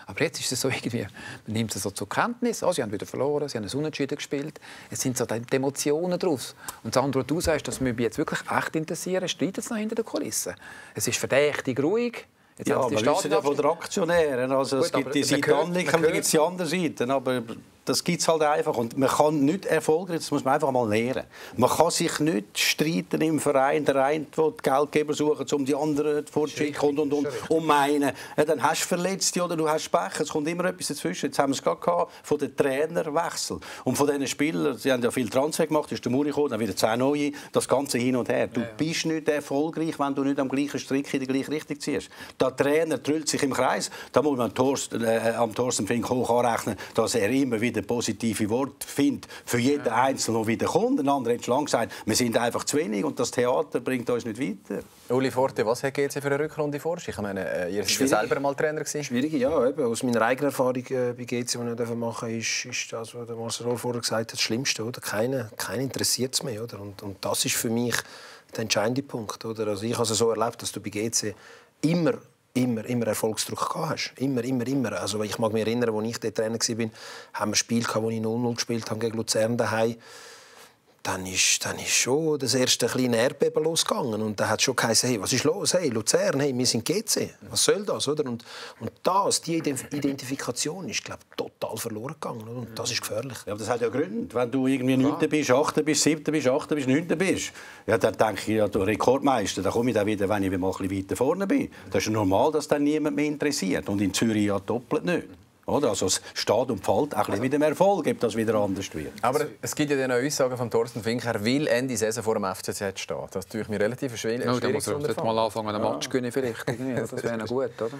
D: Aber jetzt ist es so irgendwie, man nimmt es so zur Kenntnis, oh, sie haben wieder verloren, sie haben ein Unentschieden gespielt. Es sind so die Emotionen draus. Und das andere, was du sagst, das würde mich jetzt wirklich echt interessieren, streitet es noch hinter den Kulissen? Es ist verdächtig ruhig. Jetzt
F: ja, wir wissen ja von den Aktionären. Also,
D: Gut,
F: es gibt die
D: Seite
F: Anliegen, dann gibt es die andere Seite. Aber das gibt es halt einfach. Und man kann nicht erfolgreich, das muss man einfach mal lernen. Man kann sich nicht streiten im Verein, der eine will die Geldgeber suchen, um die anderen vorzuschicken und, und, und, und meinen, ja, dann hast du Verletzte oder du hast Pech. Es kommt immer etwas dazwischen. Jetzt haben wir es gerade gehabt, von den Trainerwechsel. Und von diesen Spielern, sie haben ja viel Transfer gemacht, ist der Muri gekommen, dann wieder zehn neue, das Ganze hin und her. Du ja, ja. bist nicht erfolgreich, wenn du nicht am gleichen Strick in die gleiche Richtung ziehst. Der Trainer drüllt sich im Kreis, da muss man Thorsten, äh, am Thorsten Fink hoch anrechnen, dass er immer wieder positive Worte findet, für jeden Einzelnen, der wieder kommt. Ein anderer hat schon lange gesagt, wir sind einfach zu wenig und das Theater bringt uns nicht weiter.
B: Uli Forte, was hat G C für eine Rückrunde vor? Ich meine, ihr seid ja selber mal Trainer gewesen.
C: Schwierig, ja. Eben. Aus meiner eigenen Erfahrung äh, bei G C, die ich machen darf, ist, ist das, was der Marcel vorher gesagt hat, das Schlimmste. Oder? Keinen keine interessiert es mehr. Oder? Und, und das ist für mich der entscheidende Punkt. Oder? Also ich habe es so erlebt, dass du bei G C immer Immer, immer Erfolgsdruck gehabt hast. Immer, immer, immer. Also, ich mag mich erinnern, als ich dort Trainer war, haben wir ein Spiel gehabt, wo ich null null gespielt habe gegen Luzern daheim. Dann ist, dann ist schon das erste kleine Erdbeben losgegangen. Und da hat schon geheißen, hey, was ist los? Hey, Luzern, hey, wir sind G C. Was soll das? Oder? Und, und das, die Identifikation ist, glaube ich, total verloren gegangen. Oder? Und das ist gefährlich.
F: Ja, aber das hat ja Gründe. Wenn du irgendwie neunter bist, achter bist, siebter bist, achter bist, neunter bist, ja, dann denke ich, ja, du Rekordmeister, dann komme ich dann wieder, wenn ich mal ein bisschen weiter vorne bin. Das ist normal, dass dann niemand mehr interessiert. Und in Zürich ja doppelt nicht. Oder? Also es steht und fällt auch mit dem Erfolg, ob das wieder anders wird.
B: Aber es gibt ja eine Aussage von Thorsten Fink, er will Ende Saison vor dem F C Z stehen. Das tue ich mir relativ schwierig.
D: No, da muss er jetzt mal anfangen, einen Match gewinnen vielleicht. Das wäre noch gut, oder?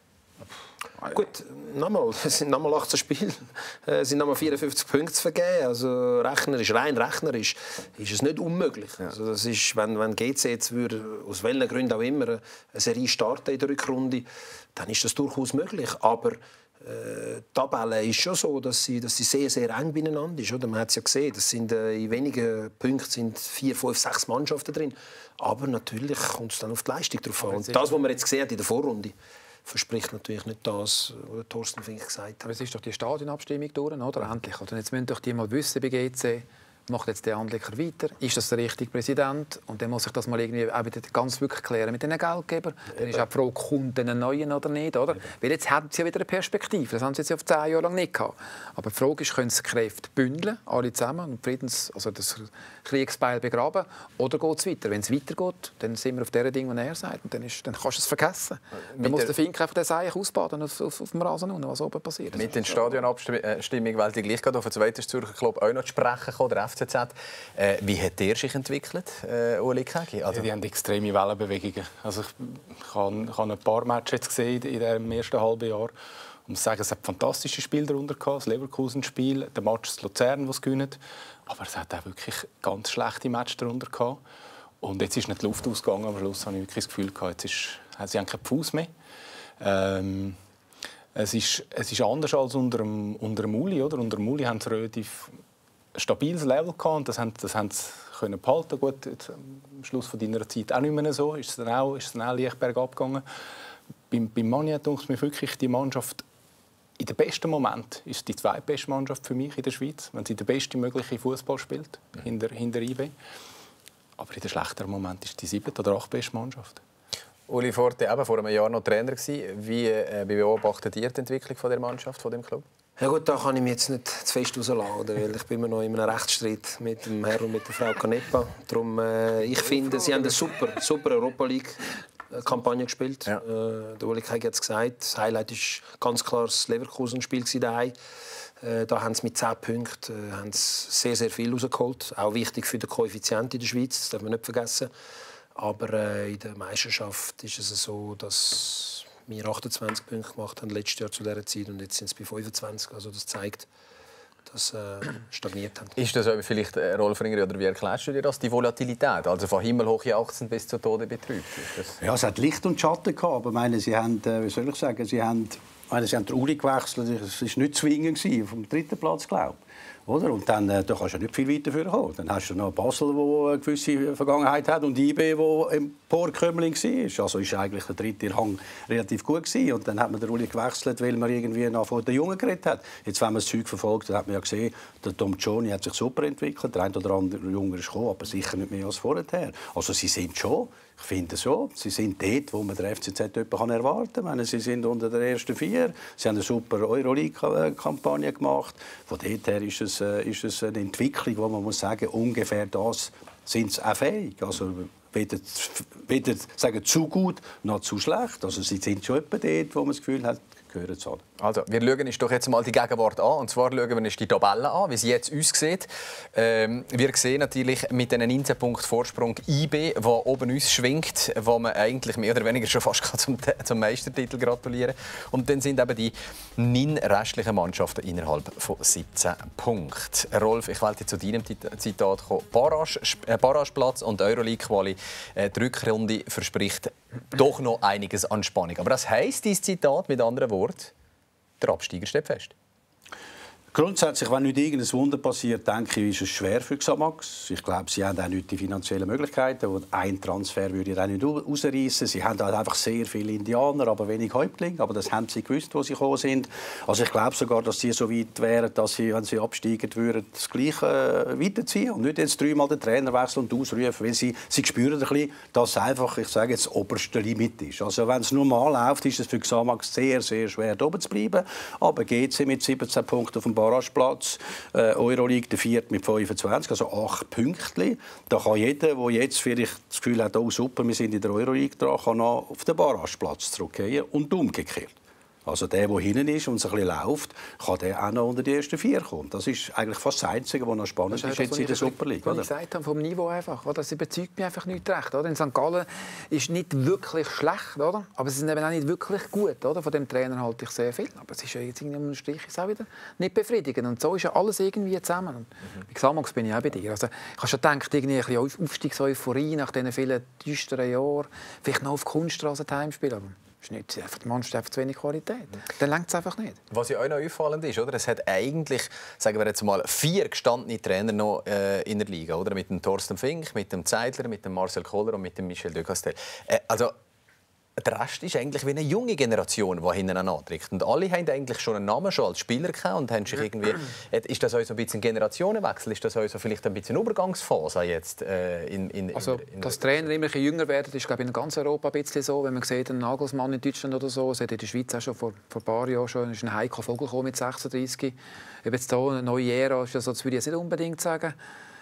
C: Gut, nochmal, es sind nochmal achtzehn Spiele, es sind nochmal vierundfünfzig Punkte zu vergeben. Also rechnerisch, rein rechnerisch ist es nicht unmöglich. Ja. Also das ist, wenn, wenn G C jetzt würde, aus welchen Gründen auch immer, eine Serie starten in der Rückrunde, dann ist das durchaus möglich. Aber äh, die Tabelle ist schon so, dass sie, dass sie sehr, sehr eng beieinander ist. Oder? Man hat es ja gesehen, das sind, äh, in wenigen Punkten sind vier, fünf, sechs Mannschaften drin. Aber natürlich kommt es dann auf die Leistung drauf an. Und das, was man jetzt gesehen hat in der Vorrunde, verspricht natürlich nicht das, was Thorsten Fink gesagt hat.
D: Aber es ist doch die Stadionabstimmung durch, oder? Endlich. Oder jetzt müssen doch die mal wissen bei G C, macht jetzt der Anlicker weiter? Ist das der richtige Präsident? Und dann muss ich das mal irgendwie auch wieder ganz wirklich klären mit den Geldgebern. Dann ist auch die Frage, kommt einen neuen oder nicht? Oder? Weil jetzt haben sie ja wieder eine Perspektive. Das haben sie jetzt auf zehn Jahre lang nicht gehabt. Aber die Frage ist, können sie Kräfte bündeln, alle zusammen, und Friedens, also das Kriegsbeil begraben? Oder geht es weiter? Wenn es weitergeht, dann sind wir auf der Dinge, die er sagt. Und dann, ist, dann kannst du es vergessen. Dann muss der Fink einfach den Seich ausbaden auf, auf, auf dem Rasen unten, was oben passiert.
B: Mit der Stadionabstimmung, weil die gleich gerade auf den zweiten Zürcher Club auch noch zu sprechen kam, der F C Z. Äh, wie hat der sich entwickelt, äh, Uli Kägi? Also
E: ja, die haben extreme Wellenbewegungen. Also ich, ich habe, ich habe ein paar Matches jetzt gesehen in dem ersten halben Jahr. Ich muss sagen, es hat fantastische Spiele darunter gehabt. Das Leverkusen-Spiel, der Match zu Luzern, was gewinnt. Aber es hat auch wirklich ganz schlechte Matches darunter gehabt. Und jetzt ist nicht die Luft ausgegangen. Am Schluss habe ich wirklich das Gefühl gehabt, jetzt ist, sie haben keinen Fuß mehr. Ähm, es ist, es ist anders als unter dem, unter dem Uli, oder? Unter dem Uli haben sie relativ ein stabiles Level gehabt, und das haben, das haben sie können behalten. Gut, jetzt, am Schluss von deiner Zeit auch nicht mehr so. Ist es dann auch, ist es dann auch leicht bergab gegangen. Beim, beim Mania denke mir wirklich, die Mannschaft in dem besten Moment ist die zweitbeste Mannschaft für mich in der Schweiz, wenn sie den besten möglichen Fußball spielt, hinter, hinter I B. Aber in dem schlechteren Moment ist die siebte oder achtbeste Mannschaft.
B: Uli Forte war vor einem Jahr noch Trainer. Wie äh, beobachtet ihr die Entwicklung von der Mannschaft, von dem Club?
C: Ja gut, da kann ich mich jetzt nicht zu fest rauslassen, weil ich bin immer noch in einem Rechtsstreit mit dem Herrn und mit der Frau Canepa. Darum, äh, ich finde, sie haben eine super, super Europa League Kampagne gespielt. Ja. Äh, der Uli Kägi hat es gesagt. Das Highlight war ganz klar das Leverkusen-Spiel daheim. Äh, da haben sie mit zehn Punkten äh, haben sie sehr, sehr viel rausgeholt. Auch wichtig für den Koeffizient in der Schweiz, das darf man nicht vergessen. Aber äh, in der Meisterschaft ist es so, dass wir achtundzwanzig Punkte gemacht haben letztes Jahr zu dieser Zeit, und jetzt sind es bei fünfundzwanzig. Also das zeigt, dass äh, stagniert haben.
B: Ist das vielleicht eine Rolle für oder wie erklärst du dir das, die Volatilität, also von himmelhoch jauchzend bis zu Tode betrübt?
F: Ja, es hat Licht und Schatten gehabt, aber meine, sie haben, äh, wie soll ich sagen, sie haben meine, sie haben den Uli gewechselt, es war nicht zwingend vom dritten Platz, glaube ich. Oder? Und dann äh, da kannst du nicht viel weiter kommen. Dann hast du noch Basel, der eine gewisse Vergangenheit hat, und I B, der Emporkömmling war. Also ist eigentlich der dritte Rang relativ gut gewesen. Und dann hat man den Uli gewechselt, weil man irgendwie nach von den Jungen geredet hat. Jetzt, wenn man das Zeug verfolgt, dann hat man ja gesehen, der Tom Gioni hat sich super entwickelt. Der ein oder andere Junge ist gekommen, aber sicher nicht mehr als vorher. Also sie sind schon, ich finde so, sie sind dort, wo man der F C Z erwarten kann. Meine, sie sind unter den ersten vier. Sie haben eine super Euroleague-Kampagne gemacht. Von dort her ist es, äh, ist es eine Entwicklung, wo man muss sagen, ungefähr das sind sie auch fähig. Also weder, weder sagen, zu gut noch zu schlecht. Also sie sind schon etwa dort, wo man das Gefühl hat, gehören zu.
B: Also, wir schauen uns doch jetzt mal die Gegenwart an. Und zwar schauen wir uns die Tabelle an, wie sie jetzt aussieht. Ähm, wir sehen natürlich mit einem neunzehn Punkten Vorsprung I B, der oben uns schwingt, wo man eigentlich mehr oder weniger schon fast zum, zum Meistertitel gratulieren kann. Und dann sind eben die neun restlichen Mannschaften innerhalb von siebzehn Punkten. Rolf, ich wollte zu deinem Zitat kommen. Barrage, äh, Barrageplatz und Euroleague-Quali. Äh, die Rückrunde verspricht doch noch einiges an Spannung. Aber das heisst, dieses Zitat mit anderen Worten, der Absteiger steht fest.
F: Grundsätzlich, wenn nicht irgendein Wunder passiert, denke ich, ist es schwer für Xamax. Ich glaube, sie haben auch nicht die finanziellen Möglichkeiten. Und ein Transfer würde ich auch nicht rausreißen. Sie haben halt einfach sehr viele Indianer, aber wenig Häuptlinge. Aber das haben sie gewusst, wo sie gekommen sind. Also ich glaube sogar, dass sie so weit wären, dass sie, wenn sie absteigen würden, das Gleiche äh, weiterziehen. Und nicht jetzt dreimal den Trainer wechseln und ausrufen, weil sie, sie spüren ein bisschen, dass es einfach, ich sage jetzt, das oberste Limit ist. Also wenn es normal läuft, ist es für Xamax sehr, sehr schwer, da oben zu bleiben. Aber geht sie mit siebzehn Punkten auf dem Barrageplatz, äh, Euroleague der vierte mit fünfundzwanzig, also acht Pünktchen. Da kann jeder, der jetzt vielleicht das Gefühl hat, oh super, wir sind in der Euroleague dran, kann auch auf den Barrageplatz zurückkehren und umgekehrt. Also der, der hinten ist und es ein bisschen läuft, kann der auch noch unter die ersten vier kommen. Das ist eigentlich fast das Einzige, was noch spannend ist, ist jetzt in der Super League.
D: Was ich gesagt habe, vom Niveau einfach. Das überzeugt mich einfach nicht recht. Oder? In Sankt Gallen ist nicht wirklich schlecht, oder? Aber sie sind eben auch nicht wirklich gut. Oder? Von dem Trainer halte ich sehr viel. Aber es ist ja jetzt irgendwie um einen Strich ist auch wieder nicht befriedigend. Und so ist ja alles irgendwie zusammen. Und bei Xamax bin ich auch bei dir. Also, ich habe schon gedacht, irgendwie ein bisschen Aufstiegseuphorie nach diesen vielen düsteren Jahren. Vielleicht noch auf Kunststraße Heimspielen. Die Mannschaft hat zu wenig Qualität. Dann reicht es einfach nicht.
B: Was ja auch noch auffallend ist, oder? Es hat eigentlich, sagen wir jetzt mal, vier gestandene Trainer noch äh, in der Liga, oder? Mit dem Thorsten Fink, mit dem Zeidler, mit dem Marcel Koller und mit dem Michel Ducastel. Äh, also der Rest ist eigentlich wie eine junge Generation, die hinten antritt. Und alle haben eigentlich schon einen Namen schon als Spieler gehabt und haben sich irgendwie. Ist das auch so ein bisschen Generationenwechsel? Ist das auch so vielleicht ein bisschen Übergangsphase jetzt äh, in, in,
D: also,
B: in, in
D: dass Trainer immer jünger werden, ist glaube ich in ganz Europa ein bisschen so. Wenn man sieht, ein Nagelsmann in Deutschland oder so, es hat in der Schweiz auch schon vor, vor ein paar Jahren schon ist ein Heiko Vogel gekommen mit sechsunddreißig. Ob jetzt hier eine neue Ära ist, das würde ich jetzt nicht unbedingt sagen.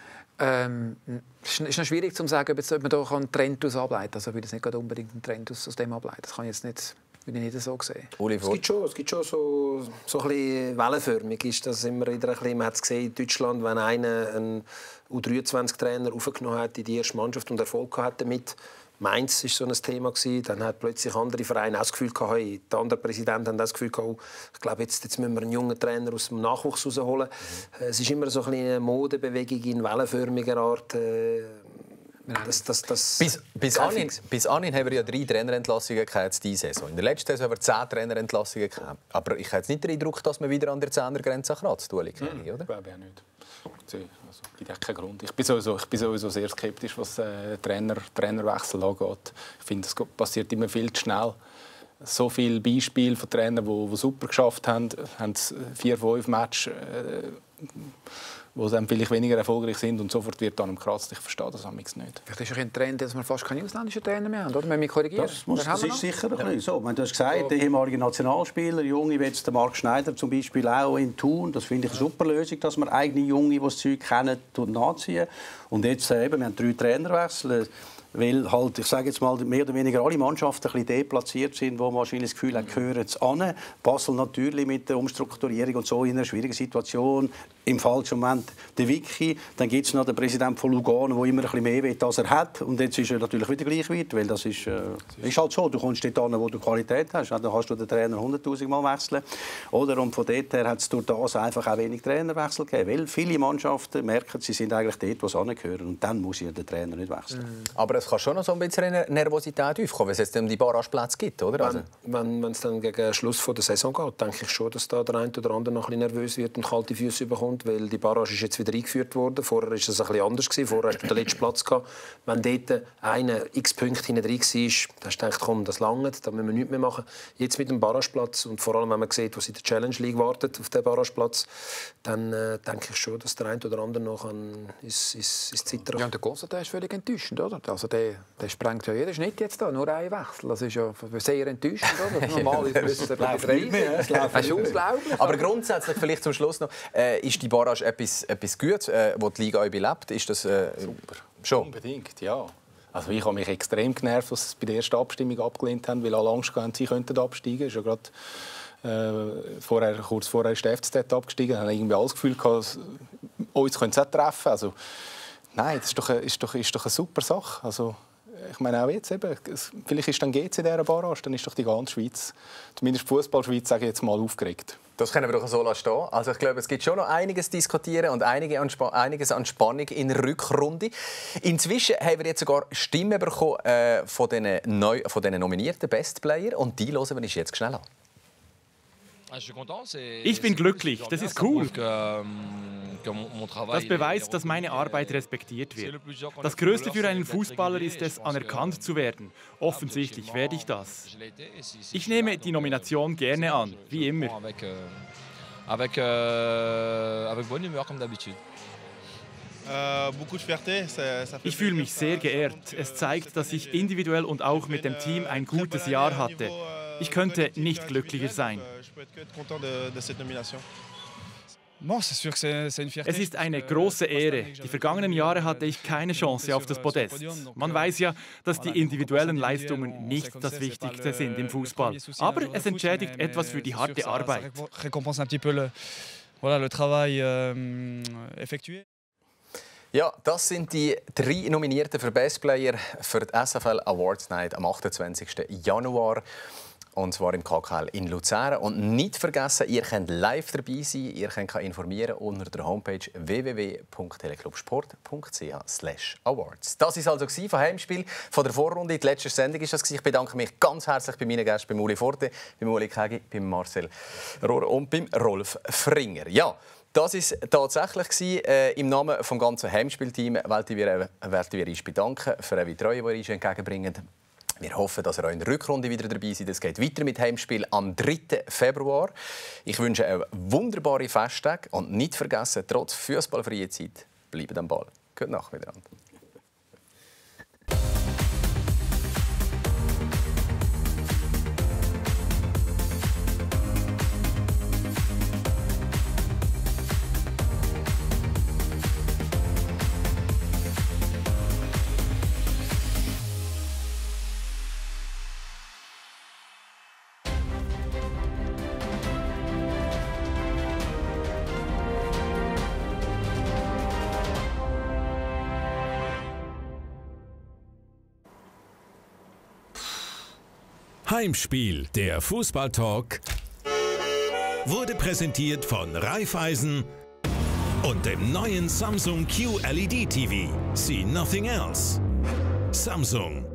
D: Ähm, es ist noch schwierig zu sagen, ob man da einen Trend daraus ableiten kann. Also ich würde jetzt nicht unbedingt einen Trend aus dem ableiten. Das kann ich jetzt nicht, würde ich nicht so sehen.
C: Es gibt schon, es gibt schon so, so ein bisschen wellenförmig. Ist das immer wieder ein bisschen, man hat es gesehen in Deutschland, wenn einer einen U dreiundzwanzig Trainer aufgenommen hat in die erste Mannschaft und Erfolg hatte damit. Mainz war so ein Thema. Dann hat plötzlich andere Vereine auch das Gefühl gehabt, hey, die anderen Präsidenten haben das Gefühl gehabt, oh, ich glaube, jetzt, jetzt müssen wir einen jungen Trainer aus dem Nachwuchs rausholen. Mhm. Es ist immer so ein eine Modebewegung in wellenförmiger Art. Äh, das, das, das
B: bis, bis, anhin, bis anhin haben wir ja drei Trainerentlassungen gehabt diese Saison. In der letzten Saison haben wir zehn Trainerentlassungen gehabt. Aber ich habe jetzt nicht den Eindruck, dass man wieder an der Zehnergrenze kratzt, Ueli,
E: mhm. oder? Ich glaube ja nicht. Also, gibt auch keinen Grund. Ich bin sowieso, ich bin sowieso sehr skeptisch, was äh, Trainer, Trainerwechsel angeht. Ich finde, es passiert immer viel zu schnell. So viele Beispiele von Trainern, die, die super geschafft haben, haben vier, fünf Matches, äh, wo dann vielleicht weniger erfolgreich sind und sofort wird dann gekratzt. Ich verstehe das amigs nicht.
D: Vielleicht ist es ein Trend, dass wir fast keine ausländischen Trainer mehr haben, oder? Wir korrigieren.
F: Das, muss, das ist sicher ein bisschen so. Du hast gesagt, der ehemalige Nationalspieler, Junge wie jetzt der Marc Schneider zum Beispiel auch in Thun. Das finde ich eine super Lösung, dass man eigene Junge, die das Zeug kennen, nachziehen. Und jetzt eben, wir haben drei Trainerwechsel. Weil halt, ich sage jetzt mal, mehr oder weniger alle Mannschaften ein bisschen deplatziert sind, wo man wahrscheinlich das Gefühl hat, gehören zu an. Basel natürlich mit der Umstrukturierung und so in einer schwierigen Situation. Im falschen Moment der Vicky. Dann gibt es noch den Präsidenten von Lugano, der immer ein bisschen mehr will, als er hat. Und jetzt ist er natürlich wieder gleich weit, weil das ist, äh, ist halt so. Du kommst dort an, wo du Qualität hast. Dann kannst du den Trainer hunderttausend Mal wechseln. Oder? Und von dort her hat es durch das einfach auch wenig Trainerwechsel gegeben. Weil viele Mannschaften merken, sie sind eigentlich dort, wo sie hingehören. Und dann muss ich den Trainer nicht wechseln.
B: Aber es kann schon noch so ein bisschen Nervosität aufkommen, wenn es jetzt die Barrageplätze gibt, oder? Also.
C: Wenn es dann gegen den Schluss der Saison geht, denke ich schon, dass da der eine oder andere noch ein bisschen nervös wird und kalte Füße bekommt, weil die Barrage ist jetzt wieder eingeführt worden. Vorher war es ein bisschen anders. Vorher hast du den letzten Platz gehabt. Wenn dort einer x Punkte hinten drin war, dann hast du gedacht, komm, das langt, da müssen wir nichts mehr machen. Jetzt mit dem Barrageplatz und vor allem, wenn man sieht, was in der Challenge League wartet auf den Barrageplatz, dann äh, denke ich schon, dass der eine oder andere noch an ins, ins, ins Zittern.
D: Ja, und der Constantin ist völlig enttäuschend, oder? Also der, der sprengt ja jeden Schnitt jetzt da, nur ein Wechsel. Das ist ja sehr enttäuschend, oder? Normalerweise müssen wir etwas reisen. Das ist unglaublich.
B: Aber grundsätzlich, vielleicht zum Schluss noch, äh, ist die Barrage etwas, etwas Gutes, äh, wo die Liga auch belebt? Ist das äh, super? Schon?
E: Unbedingt, ja. Also ich habe mich extrem genervt, dass sie bei der ersten Abstimmung abgelehnt haben, weil alle Angst hatten, sie könnten absteigen. Ist ja gerade äh, vorher, kurz vorher ist der F C Z abgestiegen. Dann haben irgendwie alles Gefühl gehabt, uns könnte es auch treffen. Also, nein, das ist doch, eine, ist, doch, ist doch eine super Sache. Also, ich meine auch jetzt eben, vielleicht ist dann G C dieser Barrage, dann ist doch die ganze Schweiz, zumindest die Fußballschweiz, sage ich jetzt mal, aufgeregt.
B: Das können wir doch so stehen. Also ich glaube, es gibt schon noch einiges zu diskutieren und einige einiges an Spannung in der Rückrunde. Inzwischen haben wir jetzt sogar Stimmen bekommen äh, von den neu, von den nominierten Bestplayer und die hören wir uns jetzt schnell an.
G: Ich bin glücklich, das ist cool. Das beweist, dass meine Arbeit respektiert wird. Das Größte für einen Fußballer ist es, anerkannt zu werden. Offensichtlich werde ich das. Ich nehme die Nomination gerne an, wie immer. Ich fühle mich sehr geehrt. Es zeigt, dass ich individuell und auch mit dem Team ein gutes Jahr hatte. Ich könnte nicht glücklicher sein. Es ist eine große Ehre. Die vergangenen Jahre hatte ich keine Chance auf das Podest. Man weiß ja, dass die individuellen Leistungen nicht das Wichtigste sind im Fußball. Aber es entschädigt etwas für die harte Arbeit.
B: Ja, das sind die drei Nominierten für Best Player für die S F L Awards Night am achtundzwanzigsten Januar. Und zwar im K K L in Luzern. Und nicht vergessen, ihr könnt live dabei sein. Ihr könnt informieren unter der Homepage w w w punkt teleclubsport punkt c h slash awards. Das war also vom Heimspiel von der Vorrunde. Die letzte Sendung ist das. Ich bedanke mich ganz herzlich bei meinen Gästen, bei Uli Forte, bei Uli Kegi, bei Marcel Rohr und beim Rolf Fringer. Ja, das war tatsächlich äh, im Namen des ganzen Heimspielteams. Werden wir, werden wir uns bedanken für eure Treue, die ihr uns entgegenbringt. Wir hoffen, dass ihr auch in der Rückrunde wieder dabei seid. Es geht weiter mit Heimspiel am dritten Februar. Ich wünsche eine wunderbare Festtage und nicht vergessen, trotz fußballfreier Zeit, bleibt am Ball. Gute Nacht miteinander.
A: Heimspiel, der Fußballtalk, wurde präsentiert von Raiffeisen und dem neuen Samsung Q L E D T V. See nothing else. Samsung.